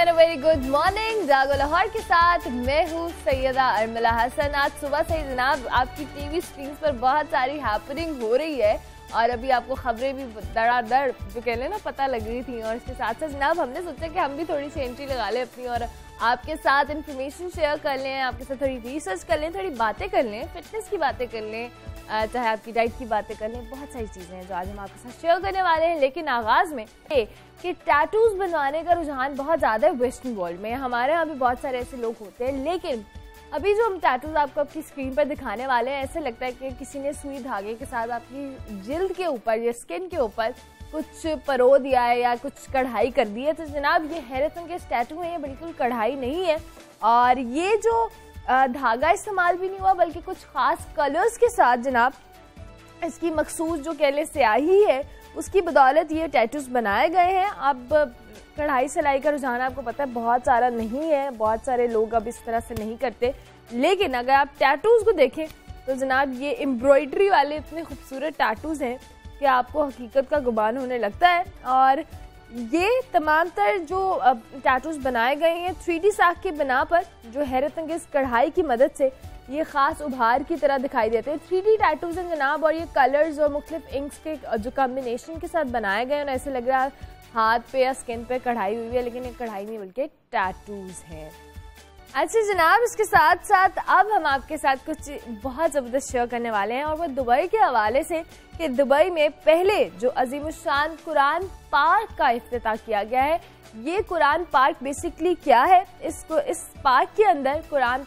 And a very good morning. जागो लाहौर के साथ मैं हूँ सैयदा अरमला हसन। आज सुबह से ही जनाब आपकी टीवी स्क्रीन पर बहुत सारी हैपनिंग हो रही है और अभी आपको खबरें भी दड़ादड़ जो कह लें ना पता लग रही थी। और इसके साथ साथ जनाब हमने सोचा कि हम भी थोड़ी सी एंट्री लगा लें अपनी और आपके साथ इन्फॉर्मेशन शेयर कर लें, आपके साथ थोड़ी रिसर्च कर लें, थोड़ी बातें कर लें, फिटनेस की बातें कर लें, चाहे आपकी डाइट की बातें कर लें। बहुत सारी चीज़ें हैं जो आज हम आपके साथ शेयर करने वाले हैं। लेकिन आगाज़ में कि टैटूज़ बनवाने का रुझान बहुत ज़्यादा है वेस्टर्न वर्ल्ड में। हमारे यहाँ भी बहुत सारे ऐसे लोग होते हैं, लेकिन अभी जो हम टैटूज़ आपको अपनी स्क्रीन पर दिखाने वाले हैं, ऐसे लगता है कि किसी ने सुई धागे के साथ आपकी जिल्द के ऊपर या स्किन के ऊपर कुछ परो दिया है या कुछ कढ़ाई कर दी है। तो जनाब ये हैरतन के टैटू है, ये बिल्कुल कढ़ाई नहीं है। और ये जो धागा इस्तेमाल भी नहीं हुआ बल्कि कुछ खास कलर्स के साथ जनाब इसकी मखसूस जो कह लें स्याही है उसकी बदौलत ये टैटूज बनाए गए हैं। अब कढ़ाई सिलाई का रुझान आपको पता है बहुत सारा नहीं है, बहुत सारे लोग अब इस तरह से नहीं करते। लेकिन अगर आप टैटूज को देखें तो जनाब ये एम्ब्रॉयडरी वाले इतने खूबसूरत टैटूज हैं कि आपको हकीकत का गुमान होने लगता है। और ये तमाम तर जो टैटूज बनाए गए हैं 3D साख की बना पर जो हैरत अंगेज कढ़ाई की मदद से ये खास उभार की तरह दिखाई देते हैं। 3D टैटूज हैं जनाब और ये कलर्स और मुख्तलिफ इंक्स के जो कॉम्बिनेशन के साथ बनाए गए हैं। ऐसे लग रहा है हाथ पे या स्किन पे कढ़ाई हुई है, लेकिन ये कढ़ाई नहीं बल्कि टैटूज हैं। अच्छा जनाब, इसके साथ साथ अब हम आपके साथ कुछ बहुत ज़बरदस्त शेयर करने वाले हैं और वो दुबई के हवाले से कि दुबई में पहले जो अजीमुशान कुरान पार्क का इफ्तिताह किया गया है। ये कुरान पार्क बेसिकली क्या है, इस पार्क के अंदर कुरान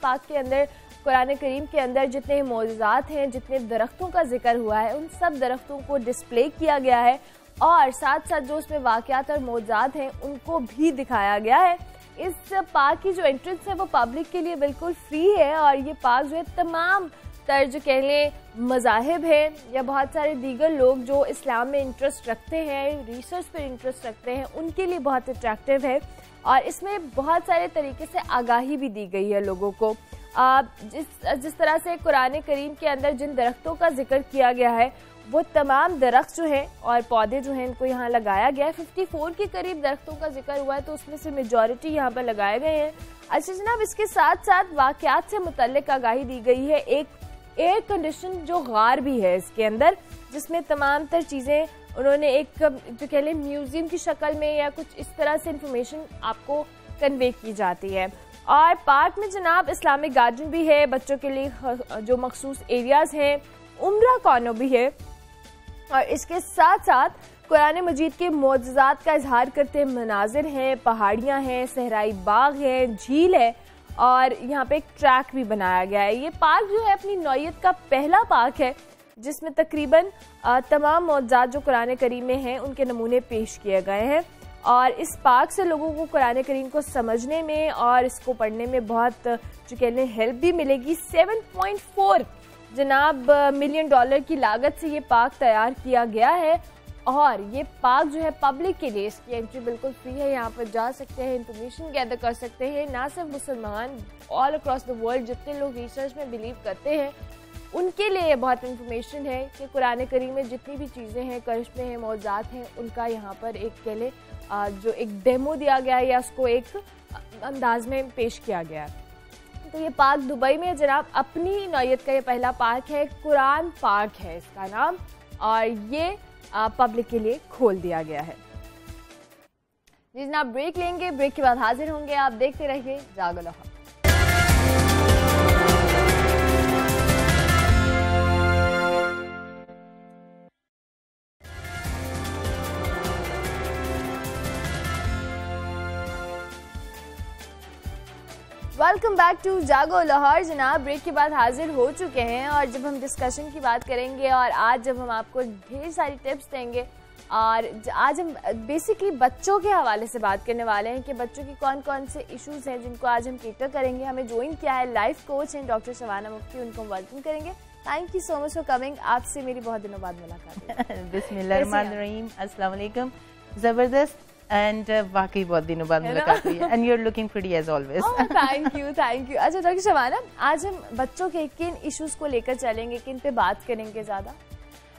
करीम के अंदर जितने मौजूदात हैं, जितने दरख्तों का जिक्र हुआ है, उन सब दरख्तों को डिस्प्ले किया गया है और साथ साथ जो उसमें वाक़यात और मौजूदात हैं उनको भी दिखाया गया है। इस पार्क की जो एंट्रेंस है वो पब्लिक के लिए बिल्कुल फ्री है और ये पार्क जो है तमाम तर जो कह लें मज़ाहिब हैं या बहुत सारे दीगर लोग जो इस्लाम में इंटरेस्ट रखते हैं, रिसर्च पर इंटरेस्ट रखते हैं, उनके लिए बहुत अट्रैक्टिव है। और इसमें बहुत सारे तरीके से आगाही भी दी गई है लोगों को। जिस तरह से कुरान करीम के अंदर जिन दरख्तों का जिक्र किया गया है वो तमाम दरख्त जो हैं और पौधे जो हैं इनको यहाँ लगाया गया है। 54 के करीब दरख्तों का जिक्र हुआ है तो उसमें से मेजॉरिटी यहाँ पर लगाए गए हैं। अच्छा जनाब, इसके साथ साथ वाक़यात से मुतल्लिक आगाही दी गई है। एक एयर कंडीशन जो गार भी है इसके अंदर, जिसमें तमाम तर चीज़ें उन्होंने एक जो कह लें म्यूज़ियम की शक्ल में या कुछ इस तरह से इंफॉर्मेशन आपको कन्वे की जाती है। और पार्क में जनाब इस्लामिक गार्डन भी है, बच्चों के लिए जो मखसूस एरियाज़ हैं, उम्रा कॉर्नर भी है। और इसके साथ साथ कुरान मजीद के मौजूदात का इजहार करते मनाजिर हैं, पहाड़ियाँ हैं, सहराई बाग है, झील है और यहाँ पे एक ट्रैक भी बनाया गया है। ये पार्क जो है अपनी नौयत का पहला पार्क है जिसमें तकरीबन तमाम मौजूदात जो कुरान करीम में हैं उनके नमूने पेश किए गए हैं। और इस पार्क से लोगों को कुरान करीम को समझने में और इसको पढ़ने में बहुत जो कह लें हेल्प भी मिलेगी। 7.4 जनाब मिलियन डॉलर की लागत से ये पार्क तैयार किया गया है और ये पार्क जो है पब्लिक के लिए इसकी एंट्री बिल्कुल फ्री है। यहाँ पर जा सकते हैं, इंफॉर्मेशन गैदर कर सकते हैं। ना सिर्फ मुसलमान, ऑल अक्रॉस द वर्ल्ड जितने लोग रिसर्च में बिलीव करते हैं उनके लिए ये बहुत इंफॉर्मेशन है कि कुरान करीम में जितनी भी चीज़ें हैं, करिश्मे हैं, मौजूदात हैं, उनका यहाँ पर एक कह लें जो एक डेमो दिया गया है या उसको एक अंदाज में पेश किया गया है। तो ये पार्क दुबई में जनाब अपनी नौयत का ये पहला पार्क है, कुरान पार्क है इसका नाम, और ये पब्लिक के लिए खोल दिया गया है। जी जनाब, ब्रेक लेंगे, ब्रेक के बाद हाजिर होंगे। आप देखते रहिए जागो लाहौर। वेलकम बैक टू जागो लाहौर। जनाब ब्रेक के बाद हाजिर हो चुके हैं और जब हम डिस्कशन की बात करेंगे और आज जब हम आपको ढेर सारी टिप्स देंगे और आज हम बेसिकली बच्चों के हवाले से बात करने वाले हैं कि बच्चों की कौन कौन से इश्यूज हैं जिनको आज हम केटर करेंगे। हमें ज्वाइन किया है लाइफ कोच हैं डॉक्टर शबाना मुफ्ती, उनको हम वेलकम करेंगे। Thank you so much for coming. आपसे मेरी बहुत दिनों बाद मुलाकात है। बिस्मिल्लाहिर्रहमानिर्रहीम, अस्सलाम वालेकुम। ज़बरदस्त एंड वाकई बहुत दिनों बाद मुलाकात हुई है and you are looking pretty as always. Thank you thank you. अच्छा डॉक्टर शबाना, आज हम बच्चों के किन इश्यूज को लेकर चलेंगे, किन पे बात करेंगे ज़्यादा?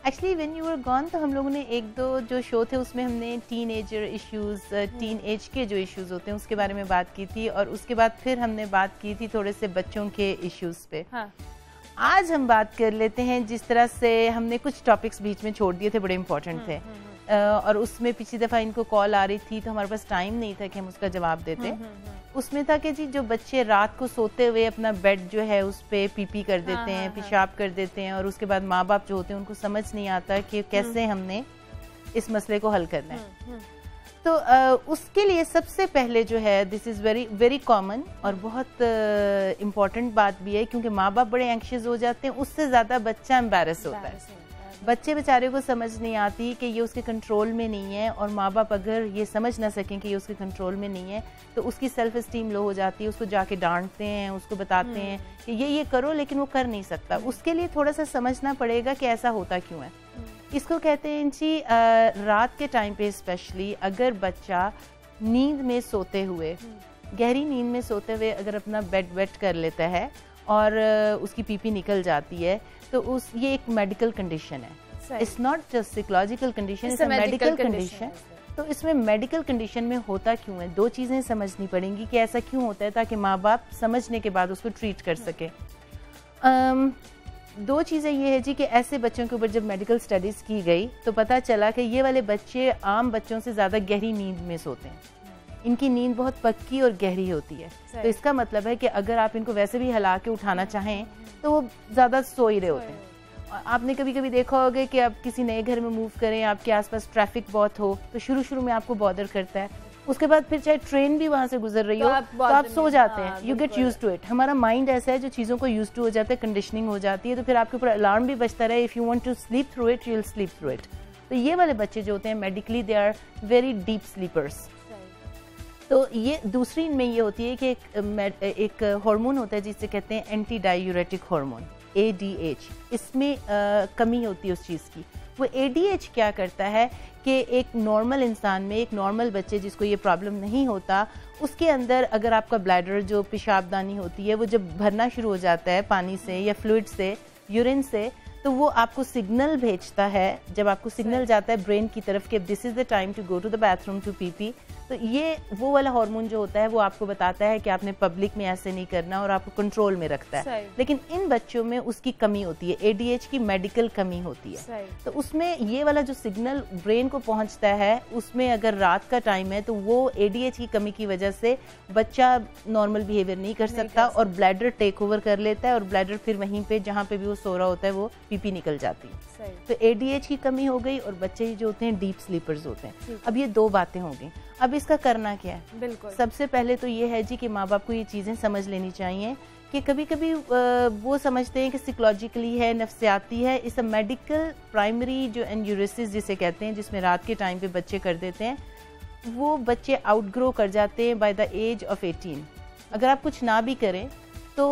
Actually when you were gone तो हम लोगों ने एक दो जो शो थे उसमें हमने टीनेजर इश्यूज, टीन एज के जो इश्यूज होते हैं उसके बारे में बात की थी, और उसके बाद फिर हमने बात की थी थोड़े से बच्चों के इश्यूज पे। हाँ। आज हम बात कर लेते हैं, जिस तरह से हमने कुछ टॉपिक्स बीच में छोड़ दिए थे, बड़े इंपॉर्टेंट थे, और उसमें पिछली दफ़ा इनको कॉल आ रही थी तो हमारे पास टाइम नहीं था कि हम उसका जवाब देते। उसमें था कि जी जो बच्चे रात को सोते हुए अपना बेड जो है उस पे पी कर देते हैं, पेशाब कर देते हैं, और उसके बाद माँ बाप जो होते हैं उनको समझ नहीं आता कि कैसे हमने इस मसले को हल करना है। तो उसके लिए सबसे पहले जो है, this is very very common और बहुत इम्पॉर्टेंट बात भी है, क्योंकि माँ बाप बड़े एंक्शियस हो जाते हैं, उससे ज़्यादा बच्चा एम्बैरस होता है। बच्चे बेचारे को समझ नहीं आती कि ये उसके कंट्रोल में नहीं है, और माँ बाप अगर ये समझ ना सकें कि ये उसके कंट्रोल में नहीं है तो उसकी सेल्फ एस्टीम लो हो जाती है, उसको जाके डांटते हैं, उसको बताते हैं कि ये करो, लेकिन वो कर नहीं सकता। उसके लिए थोड़ा सा समझना पड़ेगा कि ऐसा होता क्यों है। इसको कहते हैं जी रात के टाइम पे स्पेशली अगर बच्चा नींद में सोते हुए, गहरी नींद में सोते हुए अगर अपना बेड वेट कर लेता है और उसकी पीपी निकल जाती है, तो ये एक मेडिकल कंडीशन है। It's not just psychological condition, it's a medical condition. तो इसमें मेडिकल कंडीशन में होता क्यों है, दो चीज़ें समझनी पड़ेंगी कि ऐसा क्यों होता है, ताकि माँ बाप समझने के बाद उसको ट्रीट कर सके। दो चीज़ें ये है जी कि ऐसे बच्चों के ऊपर जब मेडिकल स्टडीज़ की गई तो पता चला कि ये वाले बच्चे आम बच्चों से ज़्यादा गहरी नींद में सोते हैं। इनकी नींद बहुत पक्की और गहरी होती है। तो इसका मतलब है कि अगर आप इनको वैसे भी हिला के उठाना चाहें तो वो ज़्यादा सो ही रहे होते हैं। आपने कभी कभी देखा होगा कि आप किसी नए घर में मूव करें, आपके आसपास ट्रैफिक बहुत हो, तो शुरू में आपको बॉदर करता है, उसके बाद फिर चाहे ट्रेन भी वहाँ से गुजर रही हो तो आप सो जाते हैं। You get used to it. हमारा माइंड ऐसा है जो चीज़ों को यूज टू हो जाता है, कंडीशनिंग हो जाती है, तो फिर आपके ऊपर अलार्म भी बजता रहे, if you want to sleep through it you will sleep through it. तो ये वाले बच्चे जो होते हैं medically they are very deep sleepers. तो ये दूसरी इनमें ये होती है कि एक हार्मोन होता है जिसे कहते हैं एंटी डायूरेटिक हार्मोन, ADH। इसमें कमी होती है उस चीज़ की। वो ADH क्या करता है कि एक नॉर्मल इंसान में, एक नॉर्मल बच्चे जिसको ये प्रॉब्लम नहीं होता, उसके अंदर अगर आपका ब्लैडर जो पेशाबदानी होती है वो जब भरना शुरू हो जाता है पानी से या फ्लूइड से, यूरिन से, तो वो आपको सिग्नल भेजता है। जब आपको सिग्नल जाता है ब्रेन की तरफ कि this is the time to go to the bathroom to pee, तो ये वो वाला हार्मोन जो होता है वो आपको बताता है कि आपने पब्लिक में ऐसे नहीं करना और आपको कंट्रोल में रखता है। लेकिन इन बच्चों में उसकी कमी होती है, ADH की मेडिकल कमी होती है। तो उसमें ये वाला जो सिग्नल ब्रेन को पहुंचता है, उसमें अगर रात का टाइम है तो वो ADH की कमी की वजह से बच्चा नॉर्मल बिहेवियर नहीं कर सकता और ब्लैडर टेक ओवर कर लेता है, और ब्लैडर फिर वहीं पे जहाँ पे भी वो सो रहा होता है वो पीपी निकल जाती है। तो ADH की कमी हो गई, और बच्चे जो होते हैं डीप स्लीपर्स होते हैं। अब ये दो बातें हो गई। अब इसका करना क्या है? बिल्कुल, सबसे पहले तो ये है जी कि माँ बाप को ये चीज़ें समझ लेनी चाहिए कि कभी कभी वो समझते हैं कि साइकोलॉजिकली है, नफ्सियाती है। इस मेडिकल प्राइमरी जो एन्यूरेसिस जिसे कहते हैं, जिसमें रात के टाइम पे बच्चे कर देते हैं, वो बच्चे आउटग्रो कर जाते हैं बाय द एज ऑफ 18। अगर आप कुछ ना भी करें तो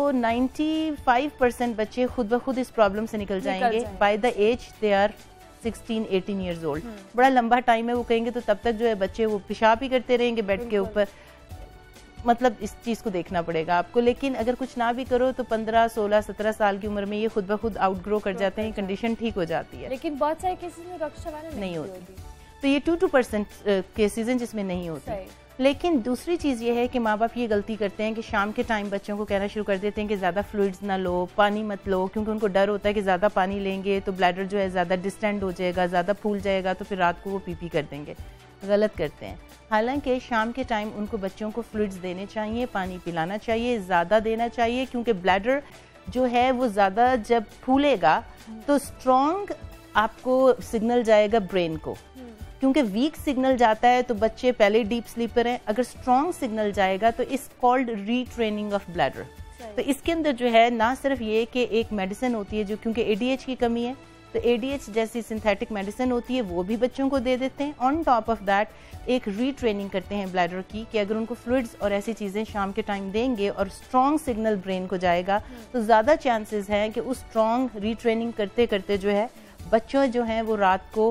95% बच्चे खुद ब खुद इस प्रॉब्लम से निकल जाएंगे by the age they are 16-18 years old. बड़ा लंबा टाइम है, वो कहेंगे तो तब तक जो है बच्चे वो पेशाब ही करते रहेंगे बेड के ऊपर। मतलब इस चीज़ को देखना पड़ेगा आपको। लेकिन अगर कुछ ना भी करो तो 15, 16, 17 साल की उम्र में ये खुद ब खुद आउटग्रो कर जाते हैं, कंडीशन ठीक हो जाती है। लेकिन बहुत सारे केसेस में डॉक्टर शवाना नहीं होती। तो ये 2% केसेस हैं जिसमें नहीं होती। लेकिन दूसरी चीज़ ये है कि माँ बाप ये गलती करते हैं कि शाम के टाइम बच्चों को कहना शुरू कर देते हैं कि ज़्यादा फ्लूइड्स ना लो, पानी मत लो, क्योंकि उनको डर होता है कि ज़्यादा पानी लेंगे तो ब्लैडर जो है ज़्यादा डिस्टेंड हो जाएगा, ज़्यादा फूल जाएगा, तो फिर रात को वो पी कर देंगे। गलत करते हैं। हालांकि शाम के टाइम उनको बच्चों को फ्लूइड्स देने चाहिए, पानी पिलाना चाहिए, ज़्यादा देना चाहिए, क्योंकि ब्लैडर जो है वो ज़्यादा जब फूलेगा तो स्ट्रॉन्ग आपको सिग्नल जाएगा ब्रेन को, क्योंकि वीक सिग्नल जाता है तो बच्चे पहले डीप स्लीपर हैं। अगर स्ट्रॉन्ग सिग्नल जाएगा तो इस कॉल्ड रीट्रेनिंग ऑफ ब्लैडर। तो इसके अंदर जो है ना सिर्फ ये कि एक मेडिसिन होती है जो, क्योंकि ADH की कमी है तो ADH जैसी सिंथेटिक मेडिसिन होती है वो भी बच्चों को दे देते हैं। ऑन टॉप ऑफ दैट एक रीट्रेनिंग करते हैं ब्लैडर की, कि अगर उनको फ्लूइड्स और ऐसी चीज़ें शाम के टाइम देंगे और स्ट्रॉन्ग सिग्नल ब्रेन को जाएगा तो ज़्यादा चांसेस हैं कि उस स्ट्रॉन्ग रीट्रेनिंग करते करते जो है बच्चों जो हैं वो रात को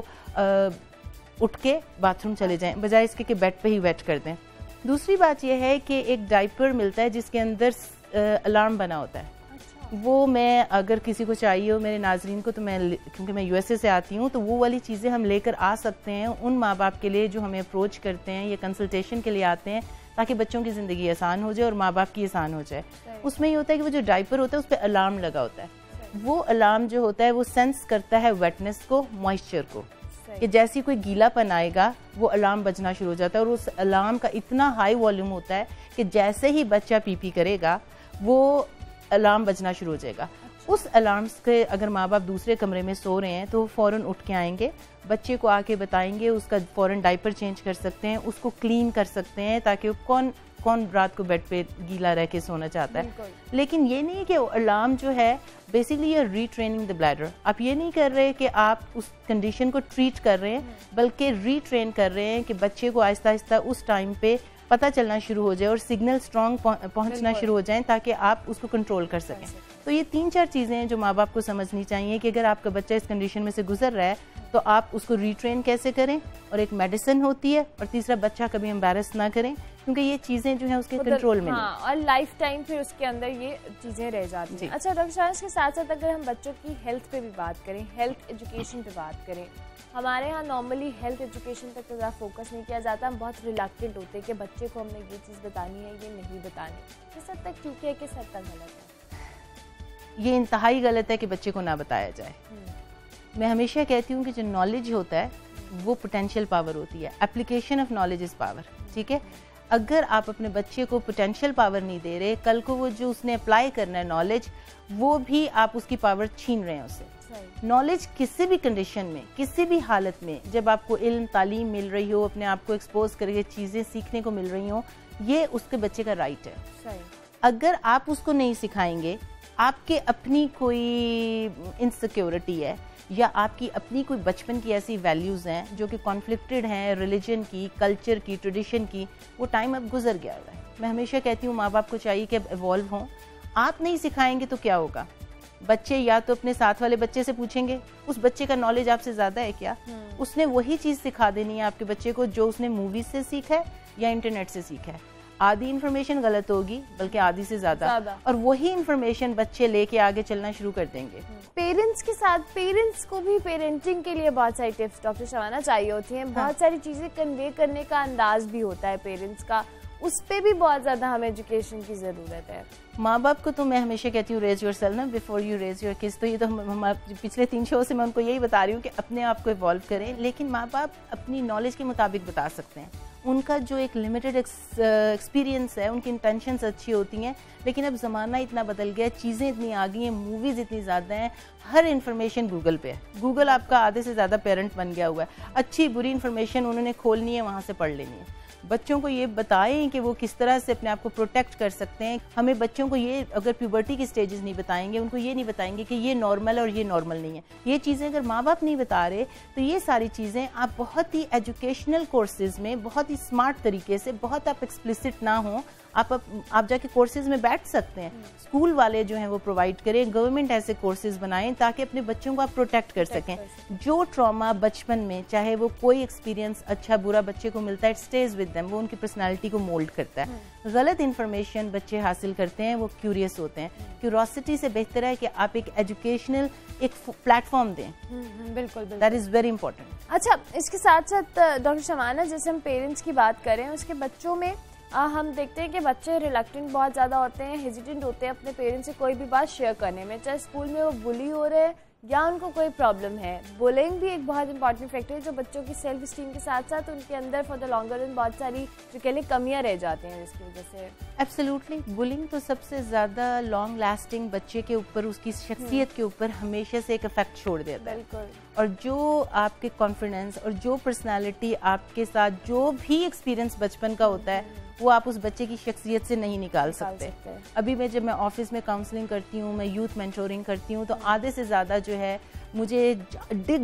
उठ के बाथरूम चले जाएं, बजाय इसके कि बेड पे ही वेट कर दें। दूसरी बात यह है कि एक डायपर मिलता है जिसके अंदर अलार्म बना होता है। वो मैं अगर किसी को चाहिए हो मेरे नाजरीन को, तो मैं, क्योंकि मैं यूएसए से आती हूँ, तो वो वाली चीज़ें हम लेकर आ सकते हैं उन माँ बाप के लिए जो हमें अप्रोच करते हैं या कंसल्टेशन के लिए आते हैं, ताकि बच्चों की ज़िंदगी आसान हो जाए और माँ बाप की आसान हो जाए। उसमें ये होता है कि वो जो डायपर होता है उस पर अलार्म लगा होता है। वो अलार्म जो होता है वो सेंस करता है वेटनेस को, मॉइस्चर को, कि जैसे कोई गीलापन आएगा वो अलार्म बजना शुरू हो जाता है। और उस अलार्म का इतना हाई वॉल्यूम होता है कि जैसे ही बच्चा पी करेगा वो अलार्म बजना शुरू हो जाएगा। उस अलार्म के अगर माँ बाप दूसरे कमरे में सो रहे हैं तो वो फ़ौरन उठ के आएंगे, बच्चे को आके बताएंगे, उसका फ़ौरन डायपर चेंज कर सकते हैं, उसको क्लीन कर सकते हैं, ताकि वो कौन रात को बेड पे गीला रह के सोना चाहता है। लेकिन ये नहीं है कि अलार्म जो है बेसिकली ये रीट्रेनिंग द ब्लैडर। आप ये नहीं कर रहे कि आप उस कंडीशन को ट्रीट कर रहे हैं, बल्कि रीट्रेन कर रहे हैं कि बच्चे को आहिस्ता आहिस्ता उस टाइम पे पता चलना शुरू हो जाए और सिग्नल स्ट्रॉन्ग पहुंचना शुरू हो जाएं, ताकि आप उसको कंट्रोल कर सकें। तो ये 3-4 चीज़ें हैं जो माँ बाप को समझनी चाहिए कि अगर आपका बच्चा इस कंडीशन में से गुजर रहा है तो आप उसको रीट्रेन कैसे करें, और एक मेडिसिन होती है, और तीसरा बच्चा कभी एम्बैरस ना करें, क्योंकि ये चीज़ें जो हैं उसके कंट्रोल में हाँ, और लाइफ टाइम फिर उसके अंदर ये चीज़ें रह जाती हैं। अच्छा डॉक्टर साहब, इसके साथ साथ अगर हम बच्चों की हेल्थ पे भी बात करें, हेल्थ एजुकेशन पे बात करें, हमारे यहाँ नॉर्मली हेल्थ एजुकेशन तक तो ज़्यादा फोकस नहीं किया जाता। हम बहुत रिलैक्टेड होते हैं कि बच्चे को हमने ये चीज़ बतानी है, ये नहीं बतानी। किस हद तक ठीक है, किस हद तक गलत है? ये इंतहाई गलत है कि बच्चे को ना बताया जाए। मैं हमेशा कहती हूँ कि जो नॉलेज होता है वो पोटेंशियल पावर होती है। Application of knowledge is power. ठीक है, अगर आप अपने बच्चे को पोटेंशियल पावर नहीं दे रहे, कल को वो जो उसने अप्लाई करना है नॉलेज, वो भी आप उसकी पावर छीन रहे हैं उससे। नॉलेज किसी भी कंडीशन में, किसी भी हालत में, जब आपको इल्म तालीम मिल रही हो, अपने आप को एक्सपोज करके चीज़ें सीखने को मिल रही हो, ये उसके बच्चे का राइट है। अगर आप उसको नहीं सिखाएंगे, आपके अपनी कोई इनसिक्योरिटी है या आपकी अपनी कोई बचपन की ऐसी वैल्यूज़ हैं जो कि कॉन्फ्लिक्टेड हैं रिलीजन की, कल्चर की, ट्रेडिशन की, वो टाइम अब गुजर गया हुआ है। मैं हमेशा कहती हूँ माँ बाप को चाहिए कि अब इवॉल्व हों। आप नहीं सिखाएंगे तो क्या होगा? बच्चे या तो अपने साथ वाले बच्चे से पूछेंगे, उस बच्चे का नॉलेज आपसे ज़्यादा है क्या? उसने वही चीज़ सिखा देनी है आपके बच्चे को जो उसने मूवीज से सीखा है या इंटरनेट से सीखा है। आधी इन्फॉर्मेशन गलत होगी, बल्कि आधी से ज्यादा, और वही इन्फॉर्मेशन बच्चे लेके आगे चलना शुरू कर देंगे। पेरेंट्स के साथ, पेरेंट्स को भी पेरेंटिंग के लिए बहुत सारी टिप्स डॉक्टर शबाना चाहिए होती हैं। बहुत सारी चीजें कन्वे करने का अंदाज भी होता है पेरेंट्स का, उस पे भी बहुत ज्यादा हमें एजुकेशन की जरूरत है। माँ बाप को तो मैं हमेशा कहती हूँ रेज योरसेल्फ ना before you raise your kids. तो ये तो हम पिछले 3 शो से मैं उनको यही बता रही हूँ कि अपने आप को इवॉल्व करें, लेकिन माँ बाप अपनी नॉलेज के मुताबिक बता सकते हैं। उनका जो एक लिमिटेड एक्सपीरियंस है, उनकी इंटेंशंस अच्छी होती हैं, लेकिन अब ज़माना इतना बदल गया, चीज़ें इतनी आ गई हैं, मूवीज़ इतनी ज़्यादा हैं, हर इन्फॉर्मेशन गूगल पे है। गूगल आपका आधे से ज़्यादा पेरेंट बन गया हुआ है। अच्छी बुरी इन्फॉर्मेशन उन्होंने खोलनी है, वहाँ से पढ़ लेनी है। बच्चों को ये बताएं कि वो किस तरह से अपने आप को प्रोटेक्ट कर सकते हैं। हमें बच्चों को ये, अगर प्यूबर्टी की स्टेजेस नहीं बताएंगे, उनको ये नहीं बताएंगे कि ये नॉर्मल है और ये नॉर्मल नहीं है, ये चीज़ें अगर माँ बाप नहीं बता रहे, तो ये सारी चीज़ें आप बहुत ही एजुकेशनल कोर्सेज में बहुत ही स्मार्ट तरीके से, बहुत आप एक्सप्लिसिट ना हो, आप जाके कोर्सेज में बैठ सकते हैं। स्कूल वाले जो हैं वो प्रोवाइड करें, गवर्नमेंट ऐसे कोर्सेज बनाएं ताकि अपने बच्चों को आप प्रोटेक्ट कर सकें। जो ट्रॉमा बचपन में, चाहे वो कोई एक्सपीरियंस अच्छा बुरा बच्चे को मिलता है, इट स्टेज विद देम, वो उनकी पर्सनालिटी को मोल्ड करता है। गलत इन्फॉर्मेशन बच्चे हासिल करते हैं, वो क्यूरियस होते हैं। क्यूरोसिटी से बेहतर है कि आप एक एजुकेशनल एक प्लेटफॉर्म दें। बिल्कुल, दैट इज वेरी इंपॉर्टेंट। अच्छा, इसके साथ साथ डॉक्टर शबाना, जैसे हम पेरेंट्स की बात करें, उसके बच्चों में हम देखते हैं कि बच्चे रिलक्टेंट बहुत ज़्यादा होते हैं, हेजिटेंट होते हैं अपने पेरेंट्स से कोई भी बात शेयर करने में, चाहे स्कूल में वो बुली हो रहे हैं या उनको कोई प्रॉब्लम है। बुलिंग भी एक बहुत इंपॉर्टेंट फैक्टर है जो बच्चों की सेल्फ स्टीम के साथ साथ उनके अंदर फॉर द लॉन्गर रन बहुत सारी जो कह लें कमियां रह जाती हैं जिसकी वजह से। एब्सोल्युटली, बुलिंग तो सबसे ज़्यादा लॉन्ग लास्टिंग बच्चे के ऊपर, उसकी शख्सियत के ऊपर हमेशा से एक इफेक्ट छोड़ देता है। बिल्कुल। और जो आपके कॉन्फिडेंस और जो पर्सनालिटी आपके साथ जो भी एक्सपीरियंस बचपन का होता है, वो आप उस बच्चे की शख्सियत से नहीं निकाल सकते। अभी जब मैं ऑफिस में काउंसलिंग करती हूँ, मैं यूथ मेंटोरिंग करती हूँ, तो आधे से ज़्यादा जो है मुझे डिग डीप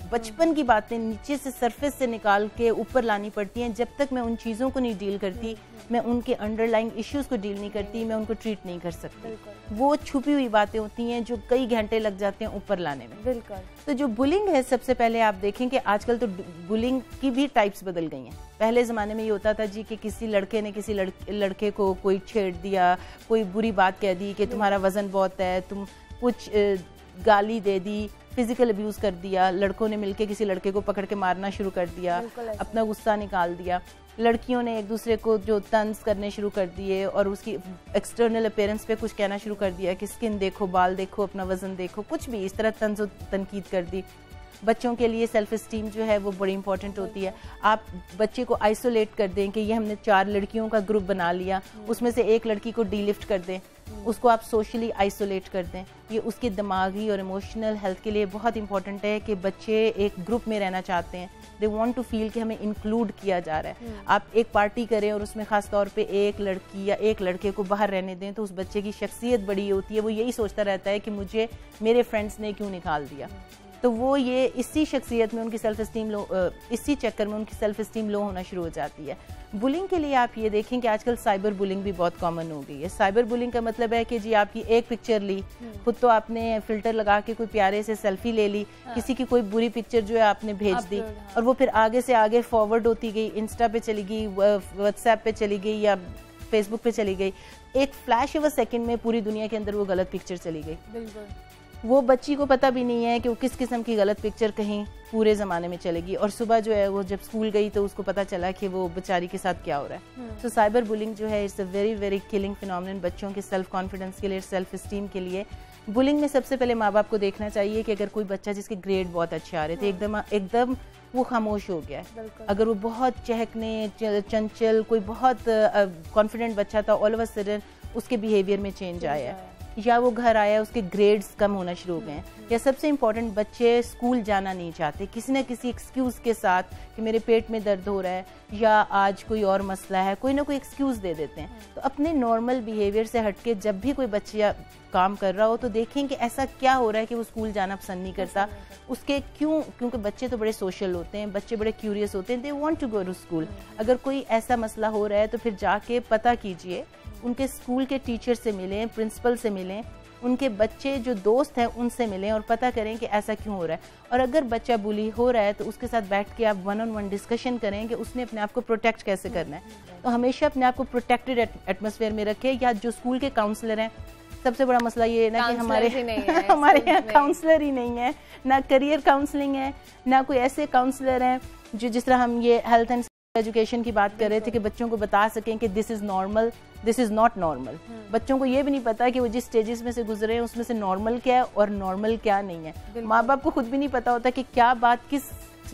बचपन की बातें नीचे से सरफेस से निकाल के ऊपर लानी पड़ती हैं। जब तक मैं उन चीज़ों को नहीं डील करती, मैं उनके अंडरलाइंग इश्यूज को डील नहीं करती, मैं उनको ट्रीट नहीं कर सकती। वो छुपी हुई बातें होती हैं जो कई घंटे लग जाते हैं ऊपर लाने में। बिल्कुल। तो जो बुलिंग है, सबसे पहले आप देखें कि आजकल तो बुलिंग की भी टाइप्स बदल गई हैं। पहले ज़माने में ये होता था जी कि किसी लड़के ने किसी लड़के को कोई छेड़ दिया, कोई बुरी बात कह दी कि तुम्हारा वजन बहुत है, तुम कुछ गाली दे दी, फिजिकल अब्यूज कर दिया, लड़कों ने मिलके किसी लड़के को पकड़ के मारना शुरू कर दिया, अपना गुस्सा निकाल दिया। लड़कियों ने एक दूसरे को जो तंज करने शुरू कर दिए और उसकी एक्सटर्नल अपीयरेंस पे कुछ कहना शुरू कर दिया कि स्किन देखो, बाल देखो, अपना वजन देखो, कुछ भी इस तरह तंज और तनकीद कर दी। बच्चों के लिए सेल्फ इस्टीम जो है वो बड़ी इंपॉर्टेंट होती है। आप बच्चे को आइसोलेट कर दें कि ये हमने 4 लड़कियों का ग्रुप बना लिया, उसमें से एक लड़की को डीलिफ्ट कर दें, उसको आप सोशली आइसोलेट कर दें। ये उसके दिमागी और इमोशनल हेल्थ के लिए बहुत इंपॉर्टेंट है कि बच्चे एक ग्रुप में रहना चाहते हैं, दे वांट टू फील कि हमें इंक्लूड किया जा रहा है। आप एक पार्टी करें और उसमें खास तौर पे एक लड़की या एक लड़के को बाहर रहने दें, तो उस बच्चे की शख्सियत बड़ी होती है, वो यही सोचता रहता है कि मुझे मेरे फ्रेंड्स ने क्यों निकाल दिया। तो वो ये इसी शख्सियत में उनकी सेल्फ इस्टीम लो, इसी चक्कर में उनकी सेल्फ इस्टीम लो होना शुरू हो जाती है। बुलिंग के लिए आप ये देखें कि आजकल साइबर बुलिंग भी बहुत कॉमन हो गई है। साइबर बुलिंग का मतलब है कि जी आपकी एक पिक्चर ली, खुद तो आपने फिल्टर लगा के कोई प्यारे से सेल्फी ले ली, किसी की कोई बुरी पिक्चर जो है आपने भेज दी और वो फिर आगे से आगे फॉरवर्ड होती गई, इंस्टा पे चली गई, व्हाट्सएप पे चली गई या फेसबुक पे चली गई। एक फ्लैश ऑफ अ सेकंड में पूरी दुनिया के अंदर वो गलत पिक्चर चली गई। बिल्कुल। वो बच्ची को पता भी नहीं है कि वो किस किस्म की गलत पिक्चर कहीं पूरे ज़माने में चलेगी, और सुबह जो है वो जब स्कूल गई तो उसको पता चला कि वो बेचारी के साथ क्या हो रहा है। तो साइबर बुलिंग जो है it's a very very killing phenomenon बच्चों के सेल्फ कॉन्फिडेंस के लिए, सेल्फ इस्टीम के लिए। बुलिंग में सबसे पहले माँ बाप को देखना चाहिए कि अगर कोई बच्चा जिसके ग्रेड बहुत अच्छे आ रहे थे, एकदम वो खामोश हो गया है, अगर वो बहुत चहकने चंचल कोई बहुत कॉन्फिडेंट बच्चा था, ऑल ऑफ अ सडन उसके बिहेवियर में चेंज आया है, या वो घर आया उसके ग्रेड्स कम होना शुरू हो गए हैं, या सबसे इम्पोर्टेंट बच्चे स्कूल जाना नहीं चाहते किसी न किसी एक्सक्यूज़ के साथ कि मेरे पेट में दर्द हो रहा है या आज कोई और मसला है, कोई ना कोई एक्सक्यूज़ दे देते हैं। तो अपने नॉर्मल बिहेवियर से हटके जब भी कोई बच्चा काम कर रहा हो तो देखें कि ऐसा क्या हो रहा है कि वो स्कूल जाना पसंद नहीं करता, उसके क्योंकि बच्चे तो बड़े सोशल होते हैं, बच्चे बड़े क्यूरियस होते हैं, they want to go to school. अगर कोई ऐसा मसला हो रहा है तो फिर जाके पता कीजिए, उनके स्कूल के टीचर से मिलें, प्रिंसिपल से मिलें, उनके बच्चे जो दोस्त हैं उनसे मिलें और पता करें कि ऐसा क्यों हो रहा है। और अगर बच्चा बुली हो रहा है तो उसके साथ बैठ के आप 1-on-1 डिस्कशन करें कि उसने अपने आप को प्रोटेक्ट कैसे करना है। तो हमेशा अपने आप को प्रोटेक्टेड एटमॉस्फेयर में रखें। या जो स्कूल के काउंसलर हैं, सबसे बड़ा मसला ये है ना कि हमारे यहाँ काउंसलर ही नहीं है, ना करियर काउंसलिंग है, ना कोई ऐसे काउंसलर हैं जो जिस तरह हम ये हेल्थ एंड एजुकेशन की बात कर रहे थे कि बच्चों को बता सकें कि this is normal, this is not normal. बच्चों को ये भी नहीं पता कि वो जिस स्टेजेस में से गुजरे हैं उसमें से नॉर्मल क्या है और नॉर्मल क्या नहीं है। माँ बाप को खुद भी नहीं पता होता कि क्या बात किस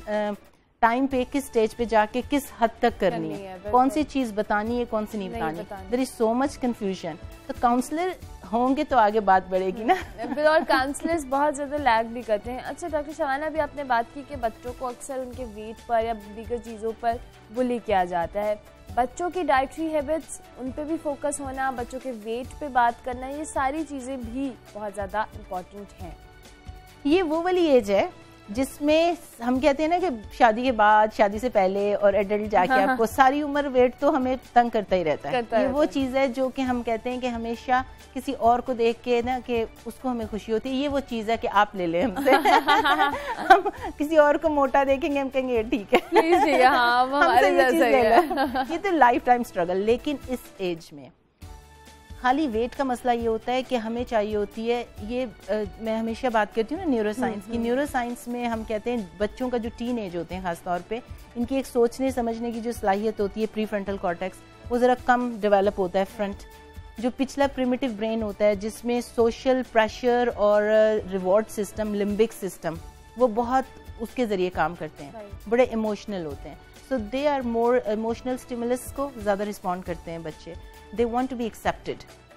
टाइम पे, किस स्टेज पे जाके किस हद तक करनी है, कौन सी चीज बतानी है, कौन सी नहीं बतानी। There is so much confusion. तो काउंसलर होंगे तो आगे बात बढ़ेगी ना। और काउंसलर्स बहुत ज़्यादा लैग भी करते हैं। अच्छा डॉक्टर शबाना, भी आपने बात की कि बच्चों को अक्सर उनके वेट पर या दीगर चीज़ों पर बुली किया जाता है। बच्चों की डाइटरी हैबिट्स, उन पे भी फोकस होना, बच्चों के वेट पे बात करना, ये सारी चीज़ें भी बहुत ज़्यादा इम्पोर्टेंट हैं। ये वो वाली एज है जिसमें हम कहते हैं ना कि शादी के बाद, शादी से पहले और एडल्ट जाके आपको सारी उम्र वेट तो हमें तंग करता ही रहता है। ये वो चीज़ है जो कि हम कहते हैं कि हमेशा किसी और को देख के ना कि उसको हमें खुशी होती है। ये वो चीज़ है कि आप ले लें हमसे। हम किसी और को मोटा देखेंगे, हम कहेंगे ये ठीक है, हमसे ये चीज़ ले लो। ये तो लाइफ टाइम स्ट्रगल। लेकिन इस एज में खाली वेट का मसला ये होता है कि हमें चाहिए होती है ये मैं हमेशा बात करती हूँ ना न्यूरो साइंस की। न्यूरो साइंस में हम कहते हैं बच्चों का जो टीन एज होते हैं खास तौर पे, इनकी एक सोचने समझने की जो सलाहियत होती है प्री फ्रंटल कॉर्टेक्स, वो ज़रा कम डेवलप होता है। फ्रंट जो पिछला प्रिमिटिव ब्रेन होता है जिसमें सोशल प्रेशर और रिवॉर्ड सिस्टम, लिम्बिक सिस्टम, वो बहुत उसके ज़रिए काम करते हैं, बड़े इमोशनल होते हैं। So they are more emotional stimulus को ज़्यादा रिस्पॉन्ड करते हैं बच्चे। They want to be accepted.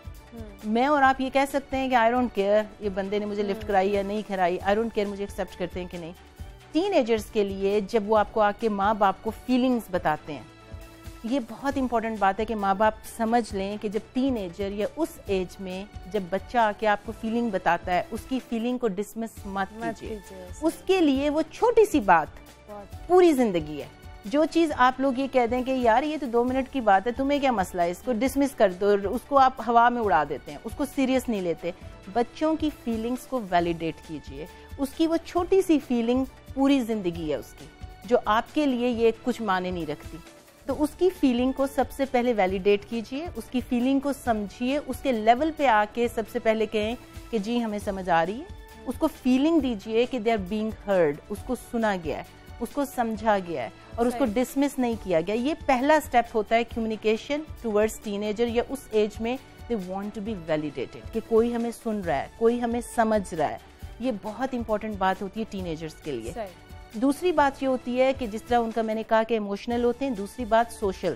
मैं और आप ये कह सकते हैं कि आई डोंट केयर ये बंदे ने मुझे लिफ्ट कराई या नहीं कराई, आई डोंट केयर, मुझे एक्सेप्ट करते हैं कि नहीं। टीनेजर्स के लिए जब वो आपको आके माँ बाप को फीलिंग्स बताते हैं ये बहुत इंपॉर्टेंट बात है कि माँ बाप समझ लें कि जब टीनेजर या उस एज में जब बच्चा आके आपको फीलिंग बताता है, उसकी फीलिंग को डिसमिस मत कीजिए। उसके लिए वो छोटी सी बात पूरी जिंदगी है। जो चीज़ आप लोग ये कह दें कि यार ये तो 2 मिनट की बात है, तुम्हें क्या मसला है, इसको डिसमिस कर दो, उसको आप हवा में उड़ा देते हैं, उसको सीरियस नहीं लेते। बच्चों की फीलिंग्स को वैलिडेट कीजिए। उसकी वो छोटी सी फीलिंग पूरी जिंदगी है उसकी, जो आपके लिए ये कुछ मायने नहीं रखती। तो उसकी फीलिंग को सबसे पहले वैलिडेट कीजिए, उसकी फीलिंग को समझिए, उसके लेवल पे आके सबसे पहले कहें कि जी हमें समझ आ रही है। उसको फीलिंग दीजिए कि दे आर बीइंग हर्ड, उसको सुना गया है, उसको समझा गया है और उसको डिसमिस नहीं किया गया। ये पहला स्टेप होता है कम्युनिकेशन टुवर्ड्स टीनेजर या उस एज में they want to be validated कि कोई हमें सुन रहा है, कोई हमें समझ रहा है। ये बहुत इंपॉर्टेंट बात होती है टीनेजर्स के लिए। दूसरी बात ये होती है कि जिस तरह उनका मैंने कहा कि इमोशनल होते हैं, दूसरी बात सोशल।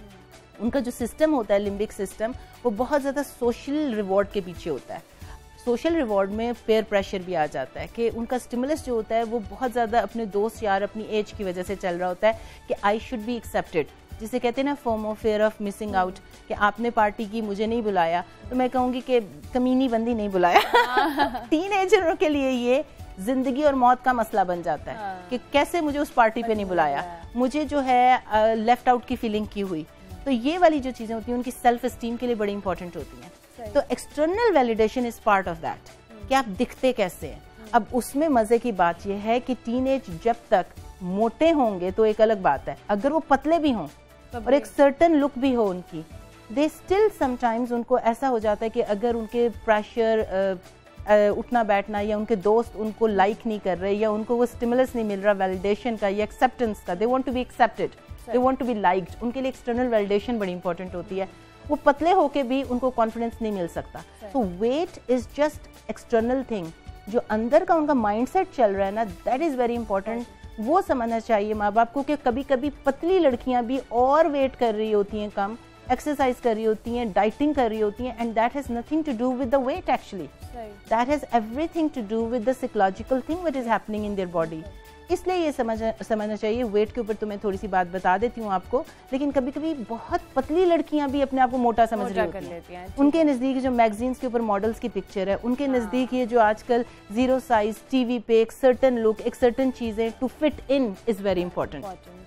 उनका जो सिस्टम होता है लिम्बिक सिस्टम, वो बहुत ज़्यादा सोशल रिवॉर्ड के पीछे होता है। सोशल रिवॉर्ड में पेयर प्रेशर भी आ जाता है कि उनका स्टिमुलस जो होता है वो बहुत ज़्यादा अपने दोस्त यार अपनी एज की वजह से चल रहा होता है कि आई शुड बी एक्सेप्टेड, जिसे कहते हैं ना FOMO, fear of missing out, कि आपने पार्टी की मुझे नहीं बुलाया। तो मैं कहूँगी कि कमीनी बंदी नहीं बुलाया। टीनेजरों के लिए ये जिंदगी और मौत का मसला बन जाता है कि कैसे मुझे उस पार्टी पे नहीं बुलाया, मुझे जो है लेफ्ट आउट की फीलिंग की हुई। तो ये वाली जो चीज़ें होती हैं उनकी सेल्फ एस्टीम के लिए बड़ी इंपॉर्टेंट होती हैं। तो external validation is part of that कि आप दिखते कैसे हैं। अब उसमें मजे की बात यह है कि टीनेज जब तक मोटे होंगे तो एक अलग बात है, अगर वो पतले भी हों और एक सर्टन लुक भी हो उनकी, दे स्टिल समटाइम्स उनको ऐसा हो जाता है कि अगर उनके प्रेशर उठना बैठना या उनके दोस्त उनको लाइक नहीं कर रहे या उनको वो स्टिमुलस नहीं मिल रहा वैलिडेशन का या एक्सेप्टेंस का, they want to be accepted, they want to be liked, उनके लिए एक्सटर्नल वैलिडेशन बड़ी इंपॉर्टेंट होती है। वो पतले होके भी उनको कॉन्फिडेंस नहीं मिल सकता। तो weight is just external thing, जो अंदर का उनका माइंडसेट चल रहा है ना, दैट इज वेरी इंपॉर्टेंट। वो समझना चाहिए माँ बाप को कि कभी कभी पतली लड़कियां भी और वेट कर रही होती हैं कम, एक्सरसाइज कर रही होती हैं, डाइटिंग कर रही होती हैं, and that has nothing to do with the weight actually, that has everything to do with the psychological thing what is happening in their body. इसलिए ये समझना चाहिए। वेट के ऊपर तो मैं थोड़ी सी बात बता देती हूँ आपको, लेकिन कभी कभी बहुत पतली लड़कियां भी अपने आप को मोटा समझ रही होती हैं। उनके नज़दीक जो मैगजीन्स के ऊपर मॉडल्स की पिक्चर है, उनके नज़दीक ये जो आजकल 0 साइज टीवी पे एक सर्टन लुक, एक सर्टन चीज़ें to fit in is very important.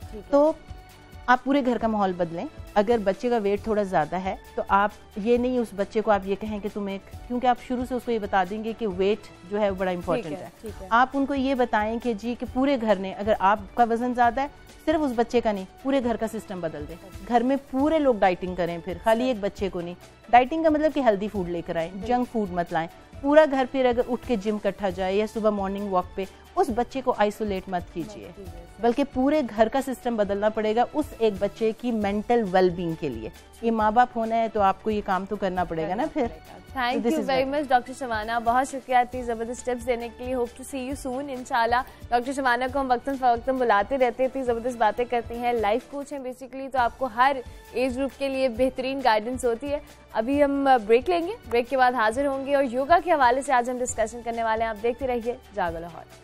तो आप पूरे घर का माहौल बदलें। अगर बच्चे का वेट थोड़ा ज़्यादा है तो आप ये नहीं उस बच्चे को आप ये कहें कि तुम्हें, क्योंकि आप शुरू से उसको ये बता देंगे कि वेट जो है बड़ा इंपॉर्टेंट है। आप उनको ये बताएं कि जी कि पूरे घर ने, अगर आपका वजन ज़्यादा है, सिर्फ उस बच्चे का नहीं, पूरे घर का सिस्टम बदल दें। घर में पूरे लोग डाइटिंग करें, फिर खाली एक बच्चे को नहीं। डाइटिंग का मतलब कि हेल्दी फूड लेकर आएँ, जंक फूड मत लाएं। पूरा घर फिर अगर उठ के जिम इकट्ठा जाए या सुबह मॉर्निंग वॉक पे, उस बच्चे को आइसोलेट मत कीजिए, बल्कि पूरे घर का सिस्टम बदलना पड़ेगा उस एक बच्चे की मेंटल वेलबींग के लिए। ये माँ बाप होना है तो आपको ये काम तो करना पड़ेगा ना फिर। Thank you very much doctor Shabana, बहुत शुक्रिया इतनी ज़बरदस्त टिप्स देने के लिए। Hope to see you soon इंशाल्लाह। डॉक्टर शबाना को हम वक्तन फ़वक्तन बुलाते रहते हैं, इतनी ज़बरदस्त बातें करती हैं, लाइफ कोच हैं बेसिकली, तो आपको हर एज ग्रुप के लिए बेहतरीन गाइडेंस होती है। अभी हम ब्रेक लेंगे, ब्रेक के बाद हाजिर होंगे और योगा के हवाले से आज हम डिस्कशन करने वाले हैं। आप देखते रहिए जागो लाहौर।